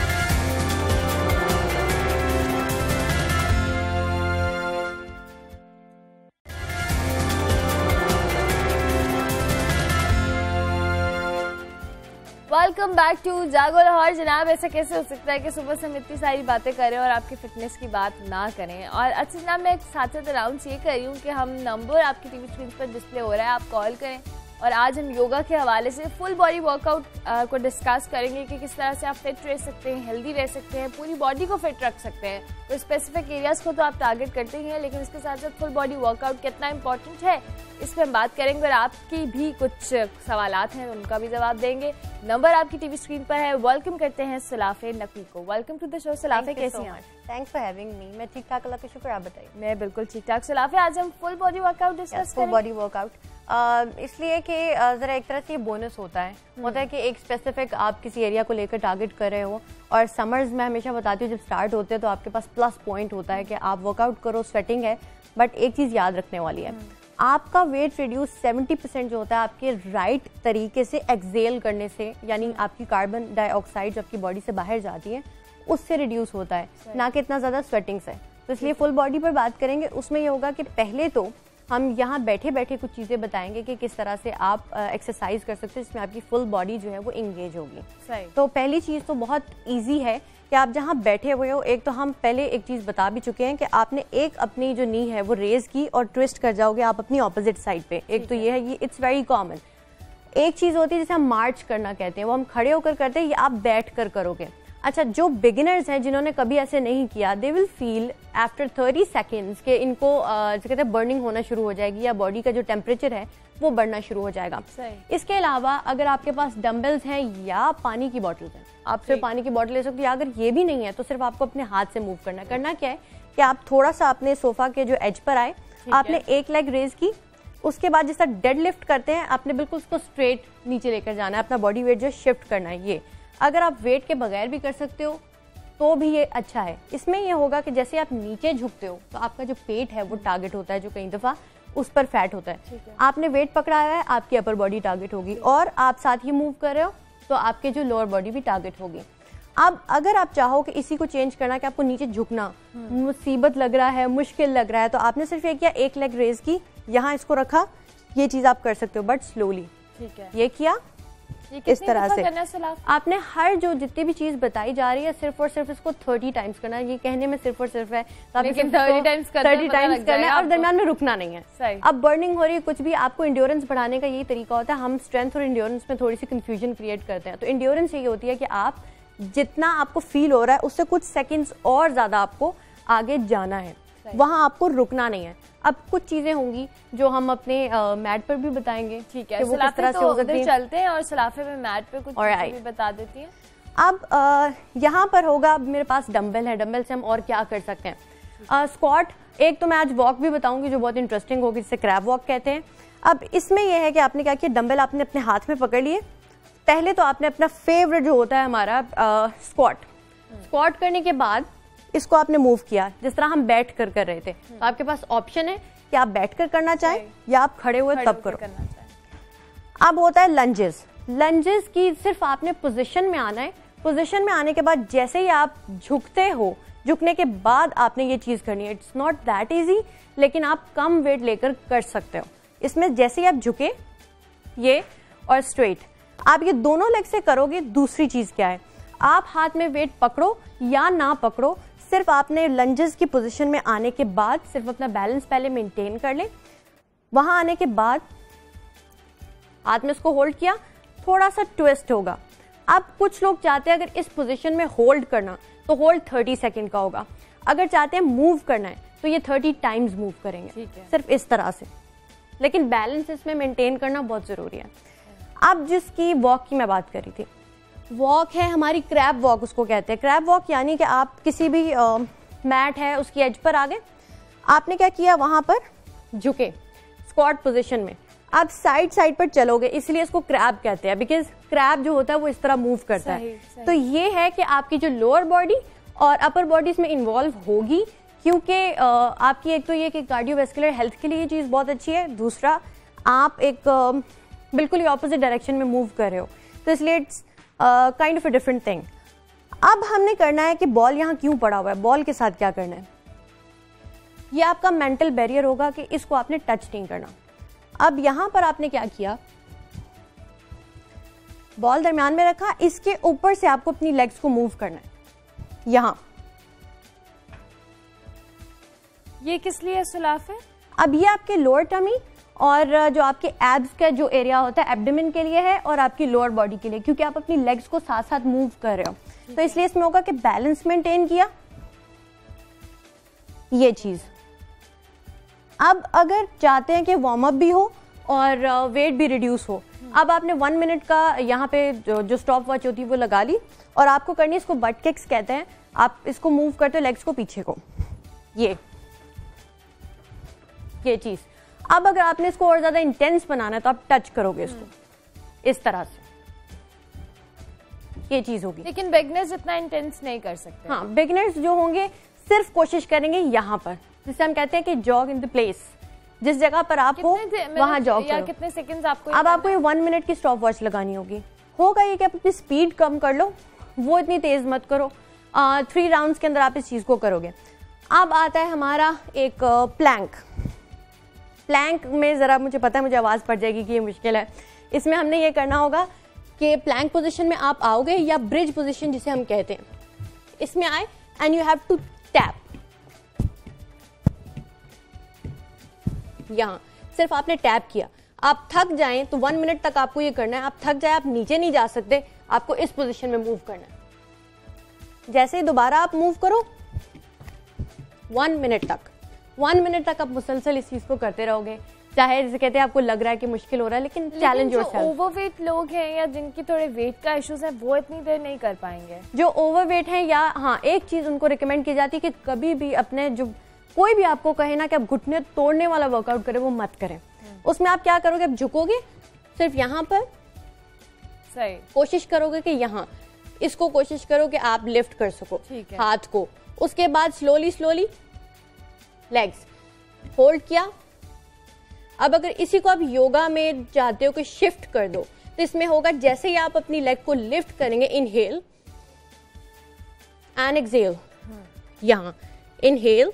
वेलकम बैक टू जागो लाहौर। जनाब, ऐसा कैसे हो सकता है कि सुबह से हम इतनी सारी बातें करें और आपकी फिटनेस की बात ना करें। और अच्छा जनाब, मैं एक साथ साथ अनाउंस ये कर रही हूँ कि हम नंबर आपकी टीवी स्क्रीन पर डिस्प्ले हो रहा है, आप कॉल करें। और आज हम योगा के हवाले से फुल बॉडी वर्कआउट को डिस्कस करेंगे कि किस तरह से आप फिट रह सकते हैं, हेल्दी रह सकते हैं, पूरी बॉडी को फिट रख सकते हैं। तो स्पेसिफिक एरियाज को तो आप टारगेट करते ही हैं, लेकिन इसके साथ साथ फुल बॉडी वर्कआउट कितना इंपॉर्टेंट है इस पर हम बात करेंगे और आपकी भी कुछ सवालात हैं उनका भी जवाब देंगे। नंबर आपकी टीवी स्क्रीन पर है। वेलकम करते हैं सलाफे नकवी को। Welcome to the show Salafe, कैसी हैं? Thanks for having me. मैं ठीक ठाक, अल्लाह का शुक्र, आप बताइए? मैं बिल्कुल ठीक ठाक। सलाफे, आज हम फुल बॉडी वर्कआउट डिस्कस करेंगे। फुल बॉडी वर्कआउट इसलिए कि ज़रा एक तरह से ये बोनस होता है कि एक स्पेसिफिक आप किसी एरिया को लेकर टारगेट कर रहे हो। और समर्स में हमेशा बताती हूँ जब स्टार्ट होते हैं तो आपके पास प्लस पॉइंट होता है कि आप वर्कआउट करो, स्वेटिंग है, बट एक चीज़ याद रखने वाली है, आपका वेट रिड्यूस 70% जो होता है आपके राइट तरीके से एक्सेल करने से, यानी आपकी कार्बन डाइऑक्साइड जो आपकी बॉडी से बाहर जाती है उससे रिड्यूस होता है, ना कि इतना ज़्यादा स्वेटिंग से। तो इसलिए फुल बॉडी पर बात करेंगे। उसमें ये होगा कि पहले तो हम यहाँ बैठे बैठे कुछ चीज़ें बताएंगे कि किस तरह से आप एक्सरसाइज कर सकते हैं जिसमें आपकी फुल बॉडी जो है वो इंगेज होगी। सही। तो पहली चीज़ तो बहुत ईजी है कि आप जहाँ बैठे हुए हो, एक तो हम पहले एक चीज़ बता भी चुके हैं कि आपने एक अपनी जो नी है वो रेज की और ट्विस्ट कर जाओगे आप अपनी ऑपोजिट साइड पे। एक तो ये है, ये इट्स वेरी कॉमन। एक चीज़ होती है जिसे हम मार्च करना कहते हैं, वो हम खड़े होकर करते हैं, ये आप बैठ कर करोगे। अच्छा, जो बिगिनर्स हैं जिन्होंने कभी ऐसे नहीं किया, they will feel after 30 seconds के इनको जो कहते हैं बर्निंग होना शुरू हो जाएगी या बॉडी का जो टेम्परेचर है वो बढ़ना शुरू हो जाएगा। इसके अलावा अगर आपके पास डंबल्स हैं या पानी की बॉटल्स हैं, आप सिर्फ पानी की बॉटल ले सकते हो, या अगर ये भी नहीं है तो सिर्फ आपको अपने हाथ से मूव करना है। करना क्या है कि आप थोड़ा सा अपने सोफा के जो एज पर आए, आपने एक लेग रेज की, उसके बाद जिस तरह डेड लिफ्ट करते हैं आपने बिल्कुल उसको स्ट्रेट नीचे लेकर जाना है, अपना बॉडी वेट जो शिफ्ट करना है। ये अगर आप वेट के बगैर भी कर सकते हो तो भी ये अच्छा है। इसमें ये होगा कि जैसे आप नीचे झुकते हो तो आपका जो पेट है वो टारगेट होता है, जो कई दफ़ा उस पर फैट होता है। आपने वेट पकड़ाया है, आपकी अपर बॉडी टारगेट होगी, और आप साथ ही मूव कर रहे हो तो आपके जो लोअर बॉडी भी टारगेट होगी। अब अगर आप चाहो कि इसी को चेंज करना, कि आपको नीचे झुकना मुसीबत लग रहा है, मुश्किल लग रहा है, तो आपने सिर्फ एक लेग रेज की, यहाँ इसको रखा, ये चीज़ आप कर सकते हो बट स्लोली। ठीक है, ये किया इस तरह से। आपने हर जो जितनी भी चीज बताई जा रही है सिर्फ और सिर्फ इसको 30 टाइम्स करना है। ये कहने में सिर्फ और सिर्फ है, तो आपने 30 टाइम्स करना है और दरम्यान में रुकना नहीं है। अब बर्निंग हो रही है, कुछ भी आपको इंड्योरेंस बढ़ाने का यही तरीका होता है। हम स्ट्रेंथ और इंड्योरेंस में थोड़ी सी कंफ्यूजन क्रिएट करते हैं। तो इंड्योरेंस यही होती है कि आप जितना आपको फील हो रहा है उससे कुछ सेकेंड्स और ज्यादा आपको आगे जाना है, वहां आपको रुकना नहीं है। अब कुछ चीजें होंगी जो हम अपने मैट पर भी बताएंगे। ठीक है, वो किस तरह से हो सकती है। चलते हैं और सलाफे में मैट पे कुछ चीजें भी बता देती हैं। अब यहाँ पर होगा, अब मेरे पास डंबल है, डंबल से हम और क्या कर सकते हैं। स्क्वाट, एक तो मैं आज वॉक भी बताऊंगी जो बहुत इंटरेस्टिंग होगी, जिसे क्रैब वॉक कहते हैं। अब इसमें यह है कि आपने क्या किया, डंबल आपने अपने हाथ में पकड़ लिए। पहले तो आपने अपना फेवरेट जो होता है हमारा स्क्वाट करने के बाद इसको आपने मूव किया जिस तरह हम बैठ कर रहे थे। तो आपके पास ऑप्शन है कि आप बैठकर करना चाहें या आप खड़े हुए तब करो। अब होता है लंजेस। लंजेस की सिर्फ आपने पोजीशन में आना है। पोजीशन में आने के बाद जैसे ही आप झुकते हो, झुकने के बाद आपने ये चीज करनी है। इट्स नॉट दैट इजी, लेकिन आप कम वेट लेकर कर सकते हो। इसमें जैसे ही आप झुके, ये और स्ट्रेट, आप ये दोनों लेग से करोगे। दूसरी चीज क्या है, आप हाथ में वेट पकड़ो या ना पकड़ो, सिर्फ आपने लंजेस की पोजीशन में आने के बाद सिर्फ अपना बैलेंस पहले मेंटेन कर ले। वहां आने के बाद हाथ में इसको होल्ड किया, थोड़ा सा ट्विस्ट होगा। अब कुछ लोग चाहते हैं अगर इस पोजीशन में होल्ड करना तो होल्ड 30 सेकंड का होगा। अगर चाहते हैं मूव करना है तो ये 30 टाइम्स मूव करेंगे, सिर्फ इस तरह से। लेकिन बैलेंस इसमें मेंटेन करना बहुत जरूरी है। अब जिसकी वॉक की मैं बात कर रही थी, वॉक है हमारी क्रैब वॉक, उसको कहते हैं। क्रैब वॉक यानी कि आप किसी भी मैट है उसकी एज पर आ गए, आपने क्या किया, वहां पर झुके स्क्वाट पोजीशन में, आप साइड साइड पर चलोगे, इसलिए इसको क्रैब कहते हैं। बिकॉज क्रैब जो होता है वो इस तरह मूव करता है। तो ये है कि आपकी जो लोअर बॉडी और अपर बॉडी इसमें इन्वॉल्व होगी, क्योंकि आपकी एक तो ये कि कार्डियोवैस्कुलर हेल्थ के लिए ये चीज़ बहुत अच्छी है, दूसरा आप एक बिल्कुल ही ऑपोजिट डायरेक्शन में मूव कर रहे हो, तो इसलिए it's kind of a different thing. अब हमने करना है कि बॉल यहाँ क्यों पड़ा हुआ है, बॉल के साथ क्या करना है। ये आपका मेंटल बैरियर होगा कि इसको आपने टच नहीं करना। अब यहां पर आपने क्या किया, बॉल दरमियान में रखा, इसके ऊपर से आपको अपनी लेग्स को मूव करना है। यहां ये किस लिए सुलाफ है? अब ये आपके लोअर टमी और जो आपके एब्स का जो एरिया होता है एब्डोमेन के लिए है, और आपकी लोअर बॉडी के लिए, क्योंकि आप अपनी लेग्स को साथ साथ मूव कर रहे हो। तो इसलिए इसमें होगा कि बैलेंस मेंटेन किया, ये चीज। अब अगर चाहते हैं कि वार्म अप भी हो और वेट भी रिड्यूस हो, अब आपने 1 मिनट का यहाँ पे जो स्टॉप वॉच होती है वो लगा ली, और आपको करनी है, इसको बट किक्स कहते हैं। आप इसको मूव करते हो लेग्स को पीछे को, ये चीज। अब अगर आपने इसको और ज्यादा इंटेंस बनाना है तो आप टच करोगे इसको इस तरह से, ये चीज होगी। लेकिन बिगिनर्स इतना इंटेंस नहीं कर सकते। हाँ, बिगिनर्स जो होंगे सिर्फ कोशिश करेंगे यहाँ पर, जिसे हम कहते हैं कि जॉग इन द प्लेस, जिस जगह पर आप हो वहां जॉग करो। कितने सेकंड्स आपको? अब आपको ये 1 मिनट की स्टॉप वॉच लगानी होगी। होगा ये कि आप अपनी स्पीड कम कर लो, वो इतनी तेज मत करो। 3 राउंड्स के अंदर आप इस चीज को करोगे। अब आता है हमारा एक प्लैंक। प्लैंक में ज़रा मुझे पता है मुझे आवाज़ पड़ जाएगी कि ये मुश्किल है। इसमें हमने ये करना होगा कि प्लैंक पोजीशन में आप आओगे या ब्रिज पोजीशन जिसे हम कहते हैं, इसमें आए and you have to tap. यहाँ सिर्फ आपने टैप किया, आप थक जाएं तो 1 मिनट तक आपको ये करना है। आप थक जाए, आप नीचे नहीं जा सकते, आपको इस पोजीशन में मूव करना है। जैसे ही दोबारा आप मूव करो 1 मिनट तक, 1 मिनट तक आप मुसलसल इस चीज को करते रहोगे। चाहे जैसे कहते हैं आपको लग रहा है कि मुश्किल हो रहा है, लेकिन चैलेंज योरसेल्फ। ओवरवेट लोग हैं या जिनकी थोड़े वेट का इश्यूज है वो इतनी देर नहीं कर पाएंगे। जो ओवरवेट है, या हाँ एक चीज उनको रिकमेंड की जाती है कि कभी भी अपने जो कोई भी आपको कहे ना कि आप घुटने तोड़ने वाला वर्कआउट करें, वो मत करें। उसमें आप क्या करोगे, आप झुकोगे सिर्फ यहाँ पर, सही कोशिश करोगे कि यहाँ, इसको कोशिश करो कि आप लिफ्ट कर सको हाथ को। उसके बाद स्लोली स्लोली लेग्स होल्ड किया। अब अगर इसी को आप योगा में चाहते हो कि शिफ्ट कर दो, तो इसमें होगा जैसे ही आप अपनी लेग को लिफ्ट करेंगे, इनहेल एंड एक्सहेल, यहां इनहेल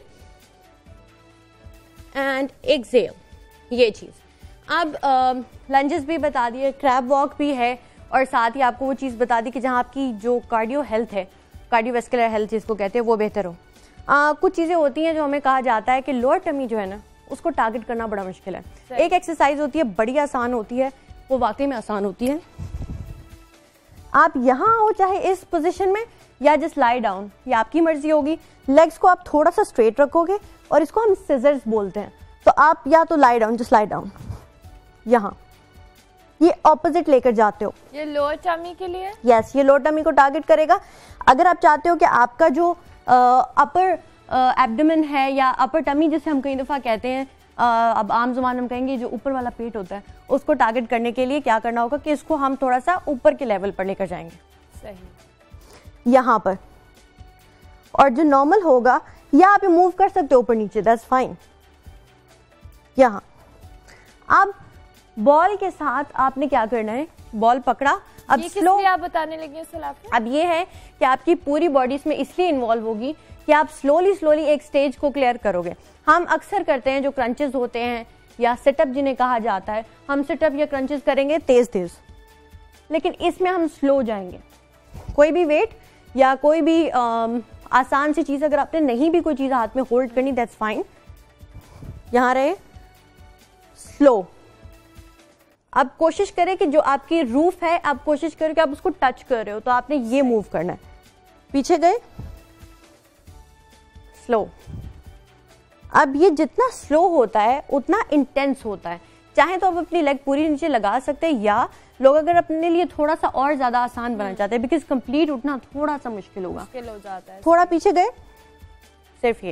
एंड एक्सहेल, ये चीज। अब लंजेस भी बता दिए, क्रैब वॉक भी है, और साथ ही आपको वो चीज बता दी कि जहां आपकी जो कार्डियो हेल्थ है, कार्डियोवैस्कुलर हेल्थ जिसको कहते हैं, वो बेहतर हो। कुछ चीजें होती हैं जो हमें कहा जाता है कि लोअर टमी जो है ना, उसको टारगेट करना बड़ा मुश्किल है। एक एक्सरसाइज होती है बड़ी आसान होती है, वो वाकई में आसान होती है। आप यहाँ हो चाहे इस पोजीशन में, या जस्ट लाई डाउन, ये आपकी मर्जी होगी। लेग्स को आप थोड़ा सा स्ट्रेट रखोगे, और इसको हम सिजर्स बोलते हैं। तो आप या तो lie down, just lie down, यहाँ ये ऑपोजिट लेकर जाते हो। ये लोअर टमी के लिए, यस, ये लोअर टमी को टारगेट करेगा। अगर आप चाहते हो कि आपका जो अपर एब्डोमेन है या अपर टमी जिसे हम कई दफ़ा कहते हैं, अब आम जुबान हम कहेंगे जो ऊपर वाला पेट होता है, उसको टारगेट करने के लिए क्या करना होगा कि इसको हम थोड़ा सा ऊपर के लेवल पर लेकर जाएंगे, सही, यहाँ पर। और जो नॉर्मल होगा, या आप मूव कर सकते हो ऊपर नीचे, दैट्स फाइन। यहाँ अब बॉल के साथ आपने क्या करना है, बॉल पकड़ा। अब स्लो आप बताने लगे सलाफे? अब ये है कि आपकी पूरी बॉडी इसमें इसलिए इन्वॉल्व होगी कि आप स्लोली स्लोली एक स्टेज को क्लियर करोगे। हम अक्सर करते हैं जो क्रंचेस होते हैं या सिटअप जिन्हें कहा जाता है, हम सिटअप या क्रंचेस करेंगे तेज तेज, लेकिन इसमें हम स्लो जाएंगे। कोई भी वेट या कोई भी आसान सी चीज, अगर आपने नहीं भी कोई चीज हाथ में होल्ड करनी, दैट्स फाइन। यहां रहे, स्लो। अब कोशिश करें कि जो आपकी रूफ है, आप कोशिश करें कि आप उसको टच कर रहे हो, तो आपने ये मूव करना है। पीछे गए, स्लो। अब ये जितना स्लो होता है उतना इंटेंस होता है। चाहे तो आप अपनी लेग पूरी नीचे लगा सकते हैं, या लोग अगर अपने लिए थोड़ा सा और ज्यादा आसान बनाना चाहते हैं, बिकॉज कंप्लीट उठना थोड़ा सा मुश्किल होगा, मुश्किल हो जाता है। थोड़ा पीछे गए, सिर्फ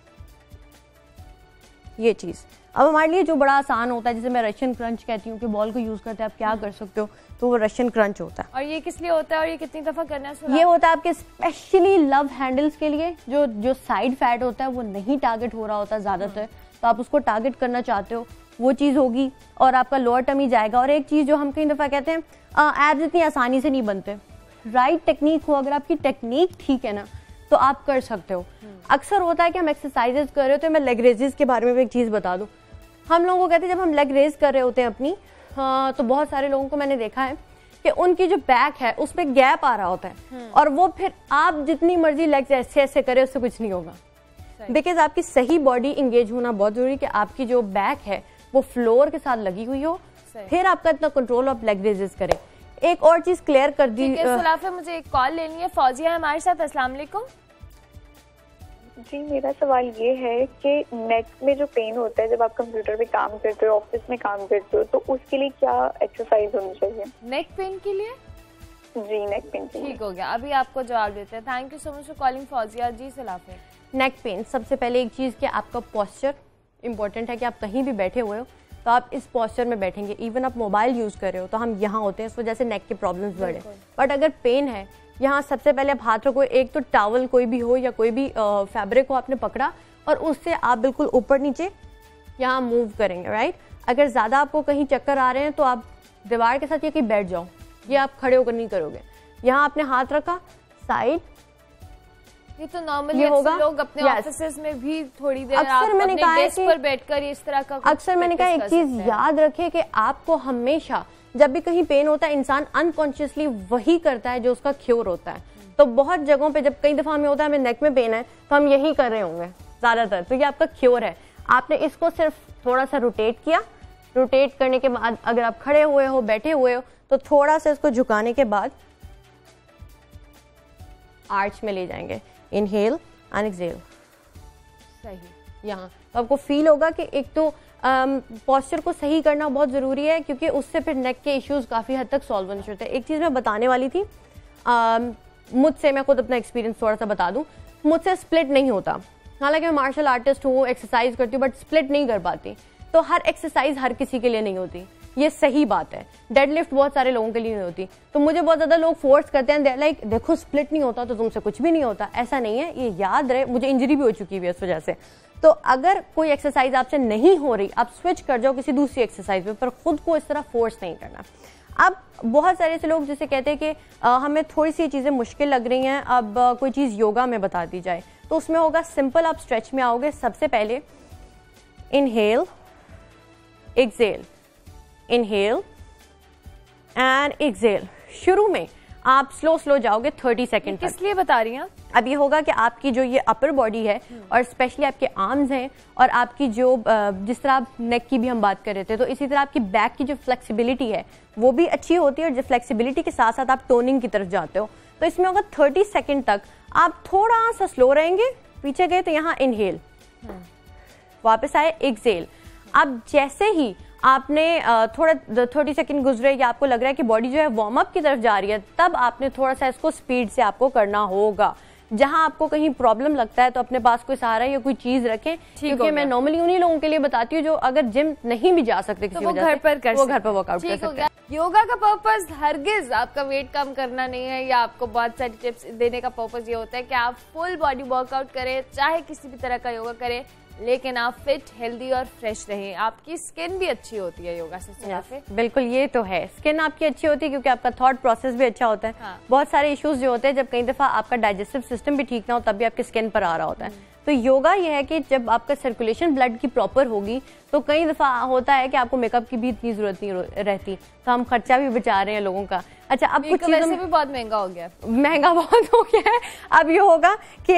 ये चीज। अब हमारे लिए जो बड़ा आसान होता है, जिसे मैं रशियन क्रंच कहती हूँ कि बॉल को यूज करते हैं, आप क्या कर सकते हो, तो वो रशियन क्रंच होता है। और ये किस लिए होता है और ये कितनी दफा करना है? ये होता है आपके स्पेशली लव हैंडल्स के लिए, जो साइड फैट होता है वो नहीं टारगेट हो रहा होता ज्यादातर, तो आप उसको टारगेट करना चाहते हो, वो चीज होगी, और आपका लोअर टमी जाएगा। और एक चीज जो हम कई दफा कहते हैं, एब्स इतनी आसानी से नहीं बनते। राइट टेक्निक हो, अगर आपकी टेक्निक ठीक है ना, तो आप कर सकते हो। अक्सर होता है कि हम एक्सरसाइजेस कर रहे होते हैं, मैं लेग रेजेस के बारे में भी एक चीज बता दूं। हम लोगों को कहते हैं जब हम लेग रेज कर रहे होते हैं अपनी, तो बहुत सारे लोगों को मैंने देखा है कि उनकी जो बैक है उसमें गैप आ रहा होता है, और वो फिर आप जितनी मर्जी लेग्स ऐसे ऐसे करें, उससे कुछ नहीं होगा। बिकॉज आपकी सही बॉडी इंगेज होना बहुत जरूरी, कि आपकी जो बैक है वो फ्लोर के साथ लगी हुई हो, फिर आपका इतना कंट्रोल आप लेग रेजेस करें। एक और चीज क्लियर कर दी, मुझे एक कॉल लेनी है। फौजिया है हमारे साथ, अस्सलाम वालेकुम। जी, मेरा सवाल ये है कि नेक में जो पेन होता है जब आप कंप्यूटर पे काम करते हो, ऑफिस में काम करते हो, तो उसके लिए क्या एक्सरसाइज होनी चाहिए? नेक पेन के लिए? जी, नेक पेन के लिए। ठीक हो गया, अभी आपको जवाब देते हैं। Thank you so much for calling Fauzia ji. Salafe. Neck pain, सबसे पहले एक चीज कि आपका पोस्चर इंपॉर्टेंट है, कि आप कहीं भी बैठे हुए हो तो आप इस पोस्चर में बैठेंगे। इवन आप मोबाइल यूज कर रहे हो तो हम यहाँ होते हैं, इस वजह से नेक के प्रॉब्लम्स बढ़े। बट अगर पेन है, यहाँ सबसे पहले आप हाथ रखो, एक तो टॉवल कोई भी हो या कोई भी फैब्रिक को आपने पकड़ा, और उससे आप बिल्कुल ऊपर नीचे यहाँ मूव करेंगे, राइट। अगर ज्यादा आपको कहीं चक्कर आ रहे हैं तो आप दीवार के साथ ये कहीं बैठ जाओ, ये आप खड़े होकर नहीं करोगे। यहाँ आपने हाथ रखा, साइड ये तो नॉर्मली लोग अपने ऑफिसेस में भी थोड़ी देर अपने डेस्क पर बैठकर इस तरह का अक्सर मैंने कहा एक चीज याद रखे कि आपको हमेशा जब भी कहीं पेन होता है इंसान अनकॉन्शियसली वही करता है जो उसका क्योर होता है। तो बहुत जगहों पे जब कई दफा हमें होता है हमें नेक में पेन है तो हम यही कर रहे होंगे ज्यादातर, तो ये आपका क्योर है। आपने इसको सिर्फ थोड़ा सा रोटेट किया, रोटेट करने के बाद अगर आप खड़े हुए हो बैठे हुए हो तो थोड़ा सा इसको झुकाने के बाद आर्च में ले जाएंगे, इनहेल एंड एक्सहेल। सही, यहाँ तो आपको फील होगा कि एक तो पोस्चर को सही करना बहुत ज़रूरी है क्योंकि उससे फिर नेक के इश्यूज काफ़ी हद तक सॉल्व होने शुरू होते हैं। एक चीज़ मैं बताने वाली थी, मुझसे मैं खुद अपना एक्सपीरियंस थोड़ा सा बता दूं, मुझसे स्प्लिट नहीं होता। हालांकि मैं मार्शल आर्टिस्ट हूँ, एक्सरसाइज करती हूँ, बट स्प्लिट नहीं कर पाती। तो हर एक्सरसाइज हर किसी के लिए नहीं होती, ये सही बात है। डेडलिफ्ट बहुत सारे लोगों के लिए नहीं होती, तो मुझे बहुत ज्यादा लोग फोर्स करते हैं लाइक देखो स्प्लिट नहीं होता तो तुमसे कुछ भी नहीं होता। ऐसा नहीं है, ये याद रहे, मुझे इंजरी भी हो चुकी है इस वजह से। तो अगर कोई एक्सरसाइज आपसे नहीं हो रही, आप स्विच कर जाओ किसी दूसरी एक्सरसाइज पे, पर खुद को इस तरह फोर्स नहीं करना। अब बहुत सारे ऐसे लोग जैसे कहते हैं कि हमें थोड़ी सी चीज़ें मुश्किल लग रही हैं, अब कोई चीज़ योगा में बता दी जाए, तो उसमें होगा सिंपल, आप स्ट्रेच में आओगे। सबसे पहले inhale, exhale, inhale and exhale. शुरू में आप स्लो स्लो जाओगे 30 सेकंड तक। किस लिए बता रही हैं? अब ये होगा कि आपकी जो ये अपर बॉडी है और स्पेशली आपके आर्म्स हैं और आपकी जो जिस तरह आप नेक की भी हम बात कर रहे थे, तो इसी तरह आपकी बैक की जो फ्लेक्सिबिलिटी है वो भी अच्छी होती है और जो फ्लेक्सिबिलिटी के साथ साथ आप टोनिंग की तरफ जाते हो। तो इसमें होगा 30 सेकंड तक आप थोड़ा सा स्लो रहेंगे, पीछे गए तो यहाँ इनहेल, वापस आए एक्सहेल। अब जैसे ही आपने थोड़ा 30 सेकंड गुजरे या आपको लग रहा है कि बॉडी जो है वार्म अप की तरफ जा रही है, तब आपने थोड़ा सा इसको स्पीड से आपको करना होगा। जहां आपको कहीं प्रॉब्लम लगता है तो अपने पास कोई सहारा या कोई चीज रखें, क्योंकि मैं नॉर्मली उन्हीं लोगों के लिए बताती हूँ जो अगर जिम नहीं भी जा सकते किसी वजह से, वो घर पर वर्कआउट कर सकते हैं। योगा का पर्पस हरगिज आपका वेट कम करना नहीं है या आपको बहुत सारी टिप्स देने का पर्पस ये होता है कि आप फुल बॉडी वर्कआउट करें, चाहे किसी भी तरह का योगा करें, लेकिन आप फिट, हेल्दी और फ्रेश रहें। आपकी स्किन भी अच्छी होती है योगा से। बिल्कुल, ये तो है, स्किन आपकी अच्छी होती है क्योंकि आपका थॉट प्रोसेस भी अच्छा होता है। हाँ। बहुत सारे इश्यूज जो होते हैं, जब कई दफा आपका डाइजेस्टिव सिस्टम भी ठीक ना हो तब भी आपके स्किन पर आ रहा होता है। तो योगा ये है कि जब आपका सर्कुलेशन ब्लड की प्रॉपर होगी तो कई दफा होता है कि आपको मेकअप की भी इतनी जरूरत नहीं रहती, तो हम खर्चा भी बचा रहे हैं लोगों का। अच्छा, अब कुछ चीज़ों में भी बहुत महंगा हो गया, महंगा बहुत हो गया है। अब ये होगा कि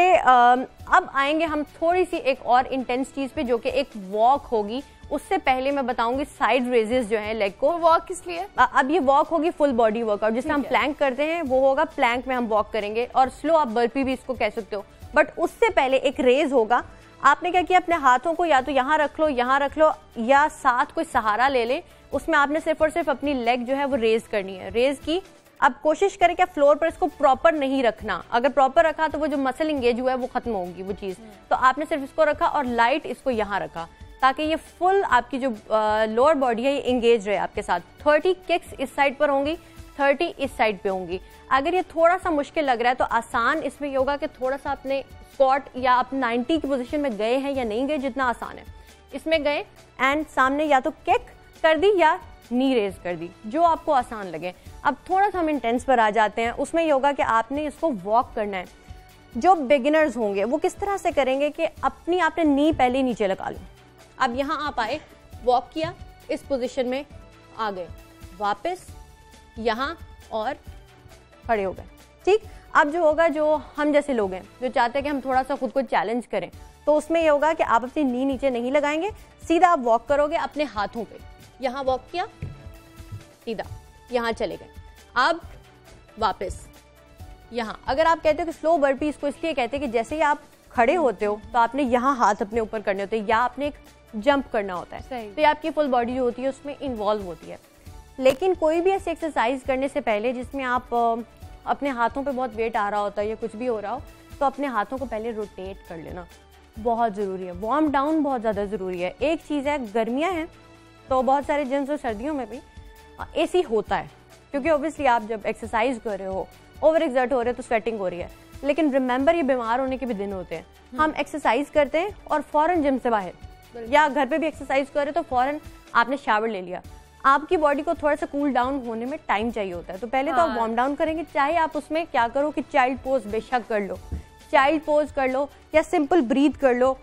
अब आएंगे हम थोड़ी सी एक और इंटेंस चीज पे, जो कि एक वॉक होगी। उससे पहले मैं बताऊंगी साइड रेजेस जो है लेग को। वॉक किस लिए? अब ये वॉक होगी फुल बॉडी वर्कआउट, जिससे हम प्लैंक करते हैं वो होगा, प्लैंक में हम वॉक करेंगे, और स्लो आप बर्पी भी इसको कह सकते हो। बट उससे पहले एक रेज होगा। आपने क्या किया, अपने हाथों को या तो यहाँ रख लो, यहाँ रख लो, या साथ कोई सहारा ले लें। उसमें आपने सिर्फ और सिर्फ अपनी लेग जो है वो रेज करनी है। रेज की, अब कोशिश करें क्या फ्लोर पर इसको प्रॉपर नहीं रखना। अगर प्रॉपर रखा तो वो जो मसल इंगेज हुआ है वो खत्म होगी वो चीज। तो आपने सिर्फ इसको रखा और लाइट इसको यहाँ रखा, ताकि ये फुल आपकी जो लोअर बॉडी है ये इंगेज रहे आपके साथ। 30 किक्स इस साइड पर होंगी, 30 इस साइड पे होंगी। अगर ये थोड़ा सा मुश्किल लग रहा है तो आसान इसमें ये होगा कि थोड़ा सा अपने स्क्वाट या आप 90 की पोजीशन में गए हैं या नहीं गए, जितना आसान है इसमें गए, एंड सामने या तो किक कर दी या नी रेज कर दी, जो आपको आसान लगे। अब थोड़ा सा हम इंटेंस पर आ जाते हैं। उसमें ये होगा कि आपने इसको वॉक करना है। जो बिगिनर्स होंगे वो किस तरह से करेंगे कि अपनी आपने नी पहले नीचे लगा ली। अब यहाँ आप आए, वॉक किया, इस पोजीशन में आ गए, वापस यहाँ और खड़े हो गए। ठीक, अब जो होगा, जो हम जैसे लोग हैं जो चाहते हैं कि हम थोड़ा सा खुद को चैलेंज करें, तो उसमें ये होगा कि आप अपनी नी नीचे नहीं लगाएंगे, सीधा आप वॉक करोगे अपने हाथों पे। यहाँ वॉक किया, सीधा यहाँ चले गए। अब वापस यहाँ, अगर आप कहते हो कि स्लो बर्पी, इसको इसलिए कहते हैं कि जैसे ही आप खड़े होते हो तो आपने यहाँ हाथ अपने ऊपर करने होते हैं या आपने एक जंप करना होता है, तो ये आपकी फुल बॉडी जो होती है उसमें इन्वॉल्व होती है। लेकिन कोई भी ऐसी एक्सरसाइज करने से पहले जिसमें आप अपने हाथों पे बहुत वेट आ रहा होता है या कुछ भी हो रहा हो, तो अपने हाथों को पहले रोटेट कर लेना बहुत ज़रूरी है। वार्म डाउन बहुत ज़्यादा ज़रूरी है। एक चीज़ है, गर्मियाँ हैं तो बहुत सारे जिम्स और सर्दियों में भी एसी होता है, क्योंकि ऑब्वियसली आप जब एक्सरसाइज कर रहे हो, ओवर एक्सर्ट हो रहे हो तो स्वेटिंग हो रही है। लेकिन रिमेंबर, ये बीमार होने के भी दिन होते हैं। हम एक्सरसाइज करते हैं और फौरन जिम से बाहर, या घर पे भी एक्सरसाइज कर रहे तो फौरन आपने शावर ले लिया। आपकी बॉडी को थोड़ा सा कूल डाउन होने में टाइम चाहिए होता है। तो पहले तो आप वार्म डाउन करेंगे, चाहे आप उसमें क्या करो कि चाइल्ड पोज बेशक कर लो, चाइल्ड पोज कर लो या सिंपल ब्रीथ कर लो।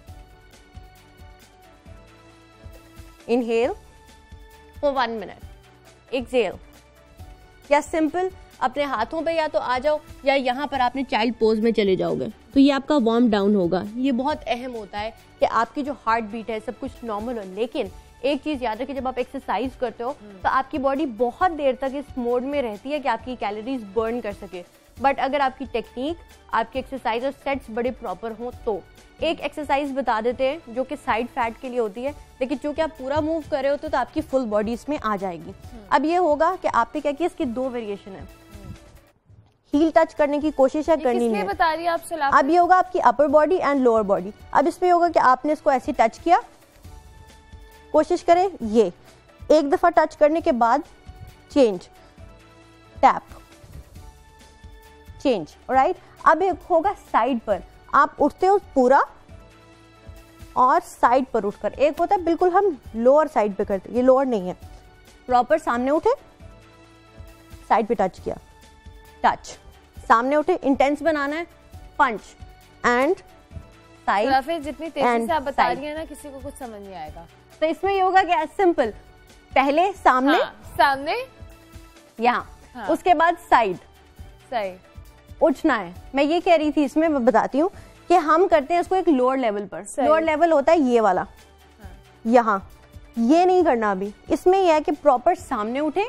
इनहेल फॉर 1 मिनट, एक्सहेल, या सिंपल अपने हाथों पे या तो आ जाओ या यहाँ पर आपने चाइल्ड पोज में चले जाओगे, तो ये आपका वार्म डाउन होगा। ये बहुत अहम होता है कि आपकी जो हार्ट बीट है सब कुछ नॉर्मल हो। लेकिन एक चीज याद रखिए, जब आप एक्सरसाइज करते हो तो आपकी बॉडी बहुत देर तक इस मोड में रहती है कि आपकी कैलोरीज बर्न कर सके। बट अगर आपकी टेक्निक, आपकी एक्सरसाइज और सेट्स बड़े प्रॉपर हों तो एक एक्सरसाइज बता देते हैं जो कि साइड फैट के लिए होती है, लेकिन चूंकि आप पूरा मूव कर रहे होते हो तो आपकी फुल बॉडी इसमें आ जाएगी। अब ये होगा कि आपने क्या किया, इसकी 2 वेरिएशन है। हील टच करने की कोशिश है करनी है, बता रही है आप सलाह। अब ये होगा आपकी upper body and lower body. अब इसमें होगा कि आपने इसको ऐसे टच किया, कोशिश करें ये एक दफा टच करने के बाद चेंज, टैप, चेंज, राइट। अब एक होगा साइड पर, आप उठते हो पूरा और साइड पर उठकर। एक होता है बिल्कुल हम लोअर साइड पे करते, ये लोअर नहीं है, प्रॉपर सामने उठे, साइड पे टच किया, टच, सामने उठे, इंटेंस बनाना है, पंच एंड साइड। जितनी तेजी से आप बता रही हैं ना, किसी को कुछ समझ नहीं आएगा। तो इसमें ये होगा कि सिंपल, पहले सामने, सामने यहाँ, उसके बाद साइड, उठना है। मैं ये कह रही थी, इसमें मैं बताती हूँ कि हम करते हैं इसको एक लोअर लेवल पर। लोअर लेवल होता है ये वाला, यहाँ, ये नहीं करना अभी। इसमें यह है कि प्रॉपर सामने उठे,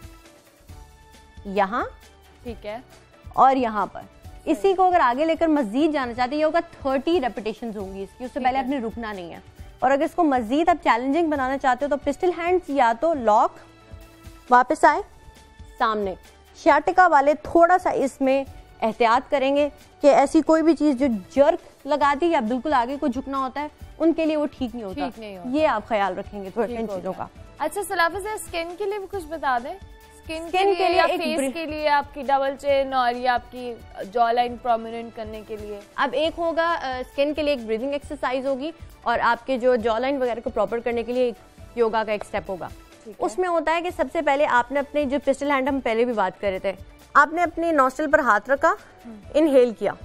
यहाँ, ठीक है, और यहाँ पर। इसी को अगर आगे लेकर मजीद जाना चाहते हैं, ये होगा 30 रेपिटेशंस होंगी इसकी, उससे पहले आपने रुकना नहीं है। और अगर इसको मजीद आप चैलेंजिंग बनाना चाहते हो तो पिस्टल हैंड्स या तो लॉक, वापस आए, सामने। शाटिका वाले थोड़ा सा इसमें एहतियात करेंगे कि ऐसी कोई भी चीज जो जर्क लगा दी या बिल्कुल आगे को झुकना होता है, उनके लिए वो ठीक नहीं होता। ये आप ख्याल रखेंगे थोड़ा इन चीजों का। अच्छा सलाफा से स्किन के लिए भी कुछ बता दें। स्किन के लिए या फेस के लिए, आपकी डबल चिन और या आपकी जॉ लाइन प्रोमिनेंट करने के लिए। अब एक होगा स्किन के लिए एक ब्रीदिंग एक्सरसाइज होगी, और आपके जो जॉ लाइन वगैरह को प्रॉपर करने के लिए एक योगा का एक स्टेप होगा। उसमें होता है कि सबसे पहले आपने अपने जो पिस्टल हैंड, हम पहले भी बात कर रहे थे, आपने अपने नॉस्ट्रिल पर हाथ रखा, इनहेल किया।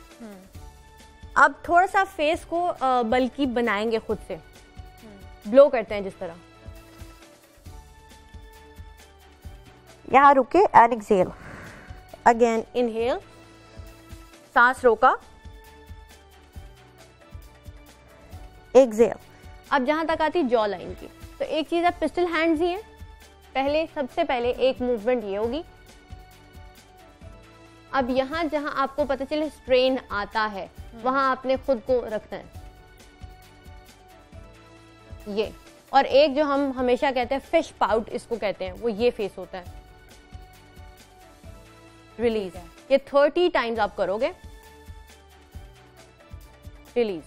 अब थोड़ा सा फेस को बल्कि बनाएंगे खुद से, ब्लो करते हैं जिस तरह, यहाँ रुके एंड एक्सहेल, अगेन इनहेल, सांस रोका, एक्सहेल। अब जहां तक आती जॉ लाइन की, तो एक चीज आप पिस्टल हैंड्स ही हैं। पहले सबसे पहले एक मूवमेंट ये होगी। अब यहाँ जहां आपको पता चले स्ट्रेन आता है, वहां आपने खुद को रखना है, ये। और एक जो हम हमेशा कहते हैं फिश पाउट इसको कहते हैं, वो ये फेस होता है, रिलीज है। ये 30 टाइम्स आप करोगे, रिलीज,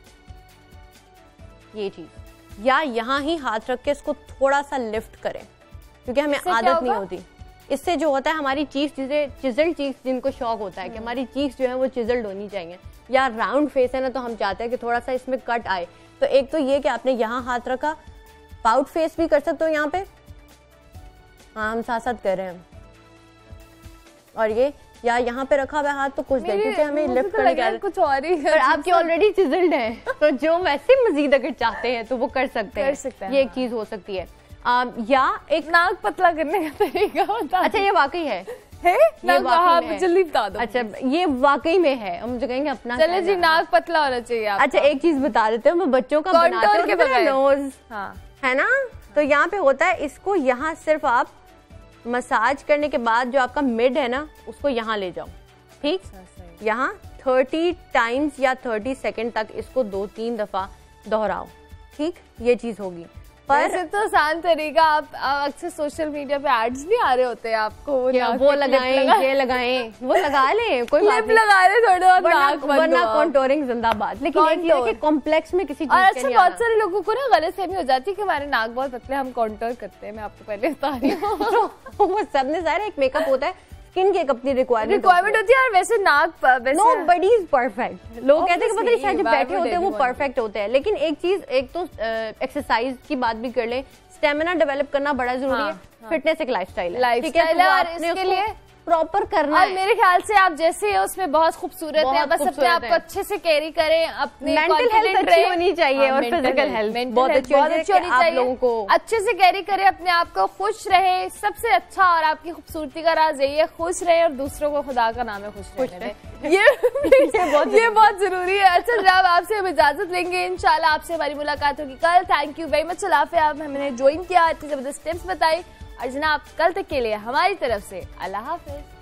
ये चीज। या यहां ही हाथ रख के इसको थोड़ा सा लिफ्ट करें, क्योंकि हमें आदत नहीं होती। इससे जो होता है हमारी चीज, चिजल्ड चीज, जिनको शौक होता है कि हमारी चीज जो है वो चिजल्ड होनी चाहिए, या राउंड फेस है ना, तो हम चाहते हैं कि थोड़ा सा इसमें कट आए। तो एक तो ये कि आपने यहाँ हाथ रखा, पाउट फेस भी कर सकते हो यहाँ पे, हाँ हम साथ साथ कर रहे हैं, और ये या यहाँ पे रखा हुआ हाथ तो कुछ देर, क्योंकि हमें लिफ्ट करने का कुछ और ही है, पर आपकी ऑलरेडी चिजल्ड है, तो जो वैसे मजीद अगर चाहते हैं तो वो कर सकते हैं। ये एक चीज हो सकती है। या एक नाक पतला करने का तरीका होता है। अच्छा ये वाकई है, जल्दी बता दो। अच्छा ये वाकई में है, हम जो कहेंगे अपना। चले जी, नाक पतला होना चाहिए आपका। अच्छा एक चीज बता देते हैं, मैं बच्चों का बनाते हैं नोज, है ना, तो यहाँ पे होता है, इसको यहाँ सिर्फ आप मसाज करने के बाद जो आपका मिड है ना, उसको यहाँ ले जाओ, ठीक, यहाँ 30 टाइम्स या 30 सेकंड तक इसको 2-3 दफा दोहराओ, ठीक, ये चीज होगी। पर तो आसान तरीका, आप अक्सर सोशल मीडिया पे एड्स भी आ रहे होते हैं आपको, वो लगाएं, ये लगाएं, वो लगा लें, कोई बात नहीं, लगा रहे थोड़े, वरना कॉन्टोरिंग जिंदाबाद। लेकिन एक ये कि कॉम्प्लेक्स में किसी चीज और अच्छा बहुत सारे लोगों को ना गलतफहमी हो जाती है कि हमारे नाक बहुत पतले, हम कॉन्टोर करते हैं। मैं आपको पहले बता रही हूँ, वो सबने सारे एक मेकअप होता है, स्किन की एक अपनी रिक्वायरमेंट होती है, और वैसे नाक नोबडी इज परफेक्ट। लोग कहते हैं कि पता नहीं शायद बैठे होते हैं वो परफेक्ट होते हैं, लेकिन एक चीज, एक तो एक्सरसाइज की बात भी कर ले, स्टेमिना डेवलप करना बड़ा जरूरी है। फिटनेस एक लाइफस्टाइल है, ठीक है, और इसके लिए प्रॉपर करना और है। मेरे ख्याल से आप जैसे हो उसमें बहुत खूबसूरत है, बस अपने आप को अच्छे से कैरी करें, अपने मेंटल हेल्थ अच्छी होनी चाहिए और फिजिकल हेल्थ बहुत अच्छी होनी चाहिए, लोगों को अच्छे से कैरी करें, अपने आप को खुश रहे, सबसे अच्छा। और आपकी खूबसूरती का राज यही है, खुश रहे और दूसरों को खुदा का नाम है खुश रहे। ये बहुत जरूरी है। अच्छा जनाब, आपसे हम इजाजत लेंगे, इंशाल्लाह आपसे हमारी मुलाकात होगी कल। Thank you very much Allah, आप हमने ज्वाइन किया, इतनी जबरदस्त टिप्स बताई। और जनाब कल तक के लिए हमारी तरफ से अल्लाह हाफिज।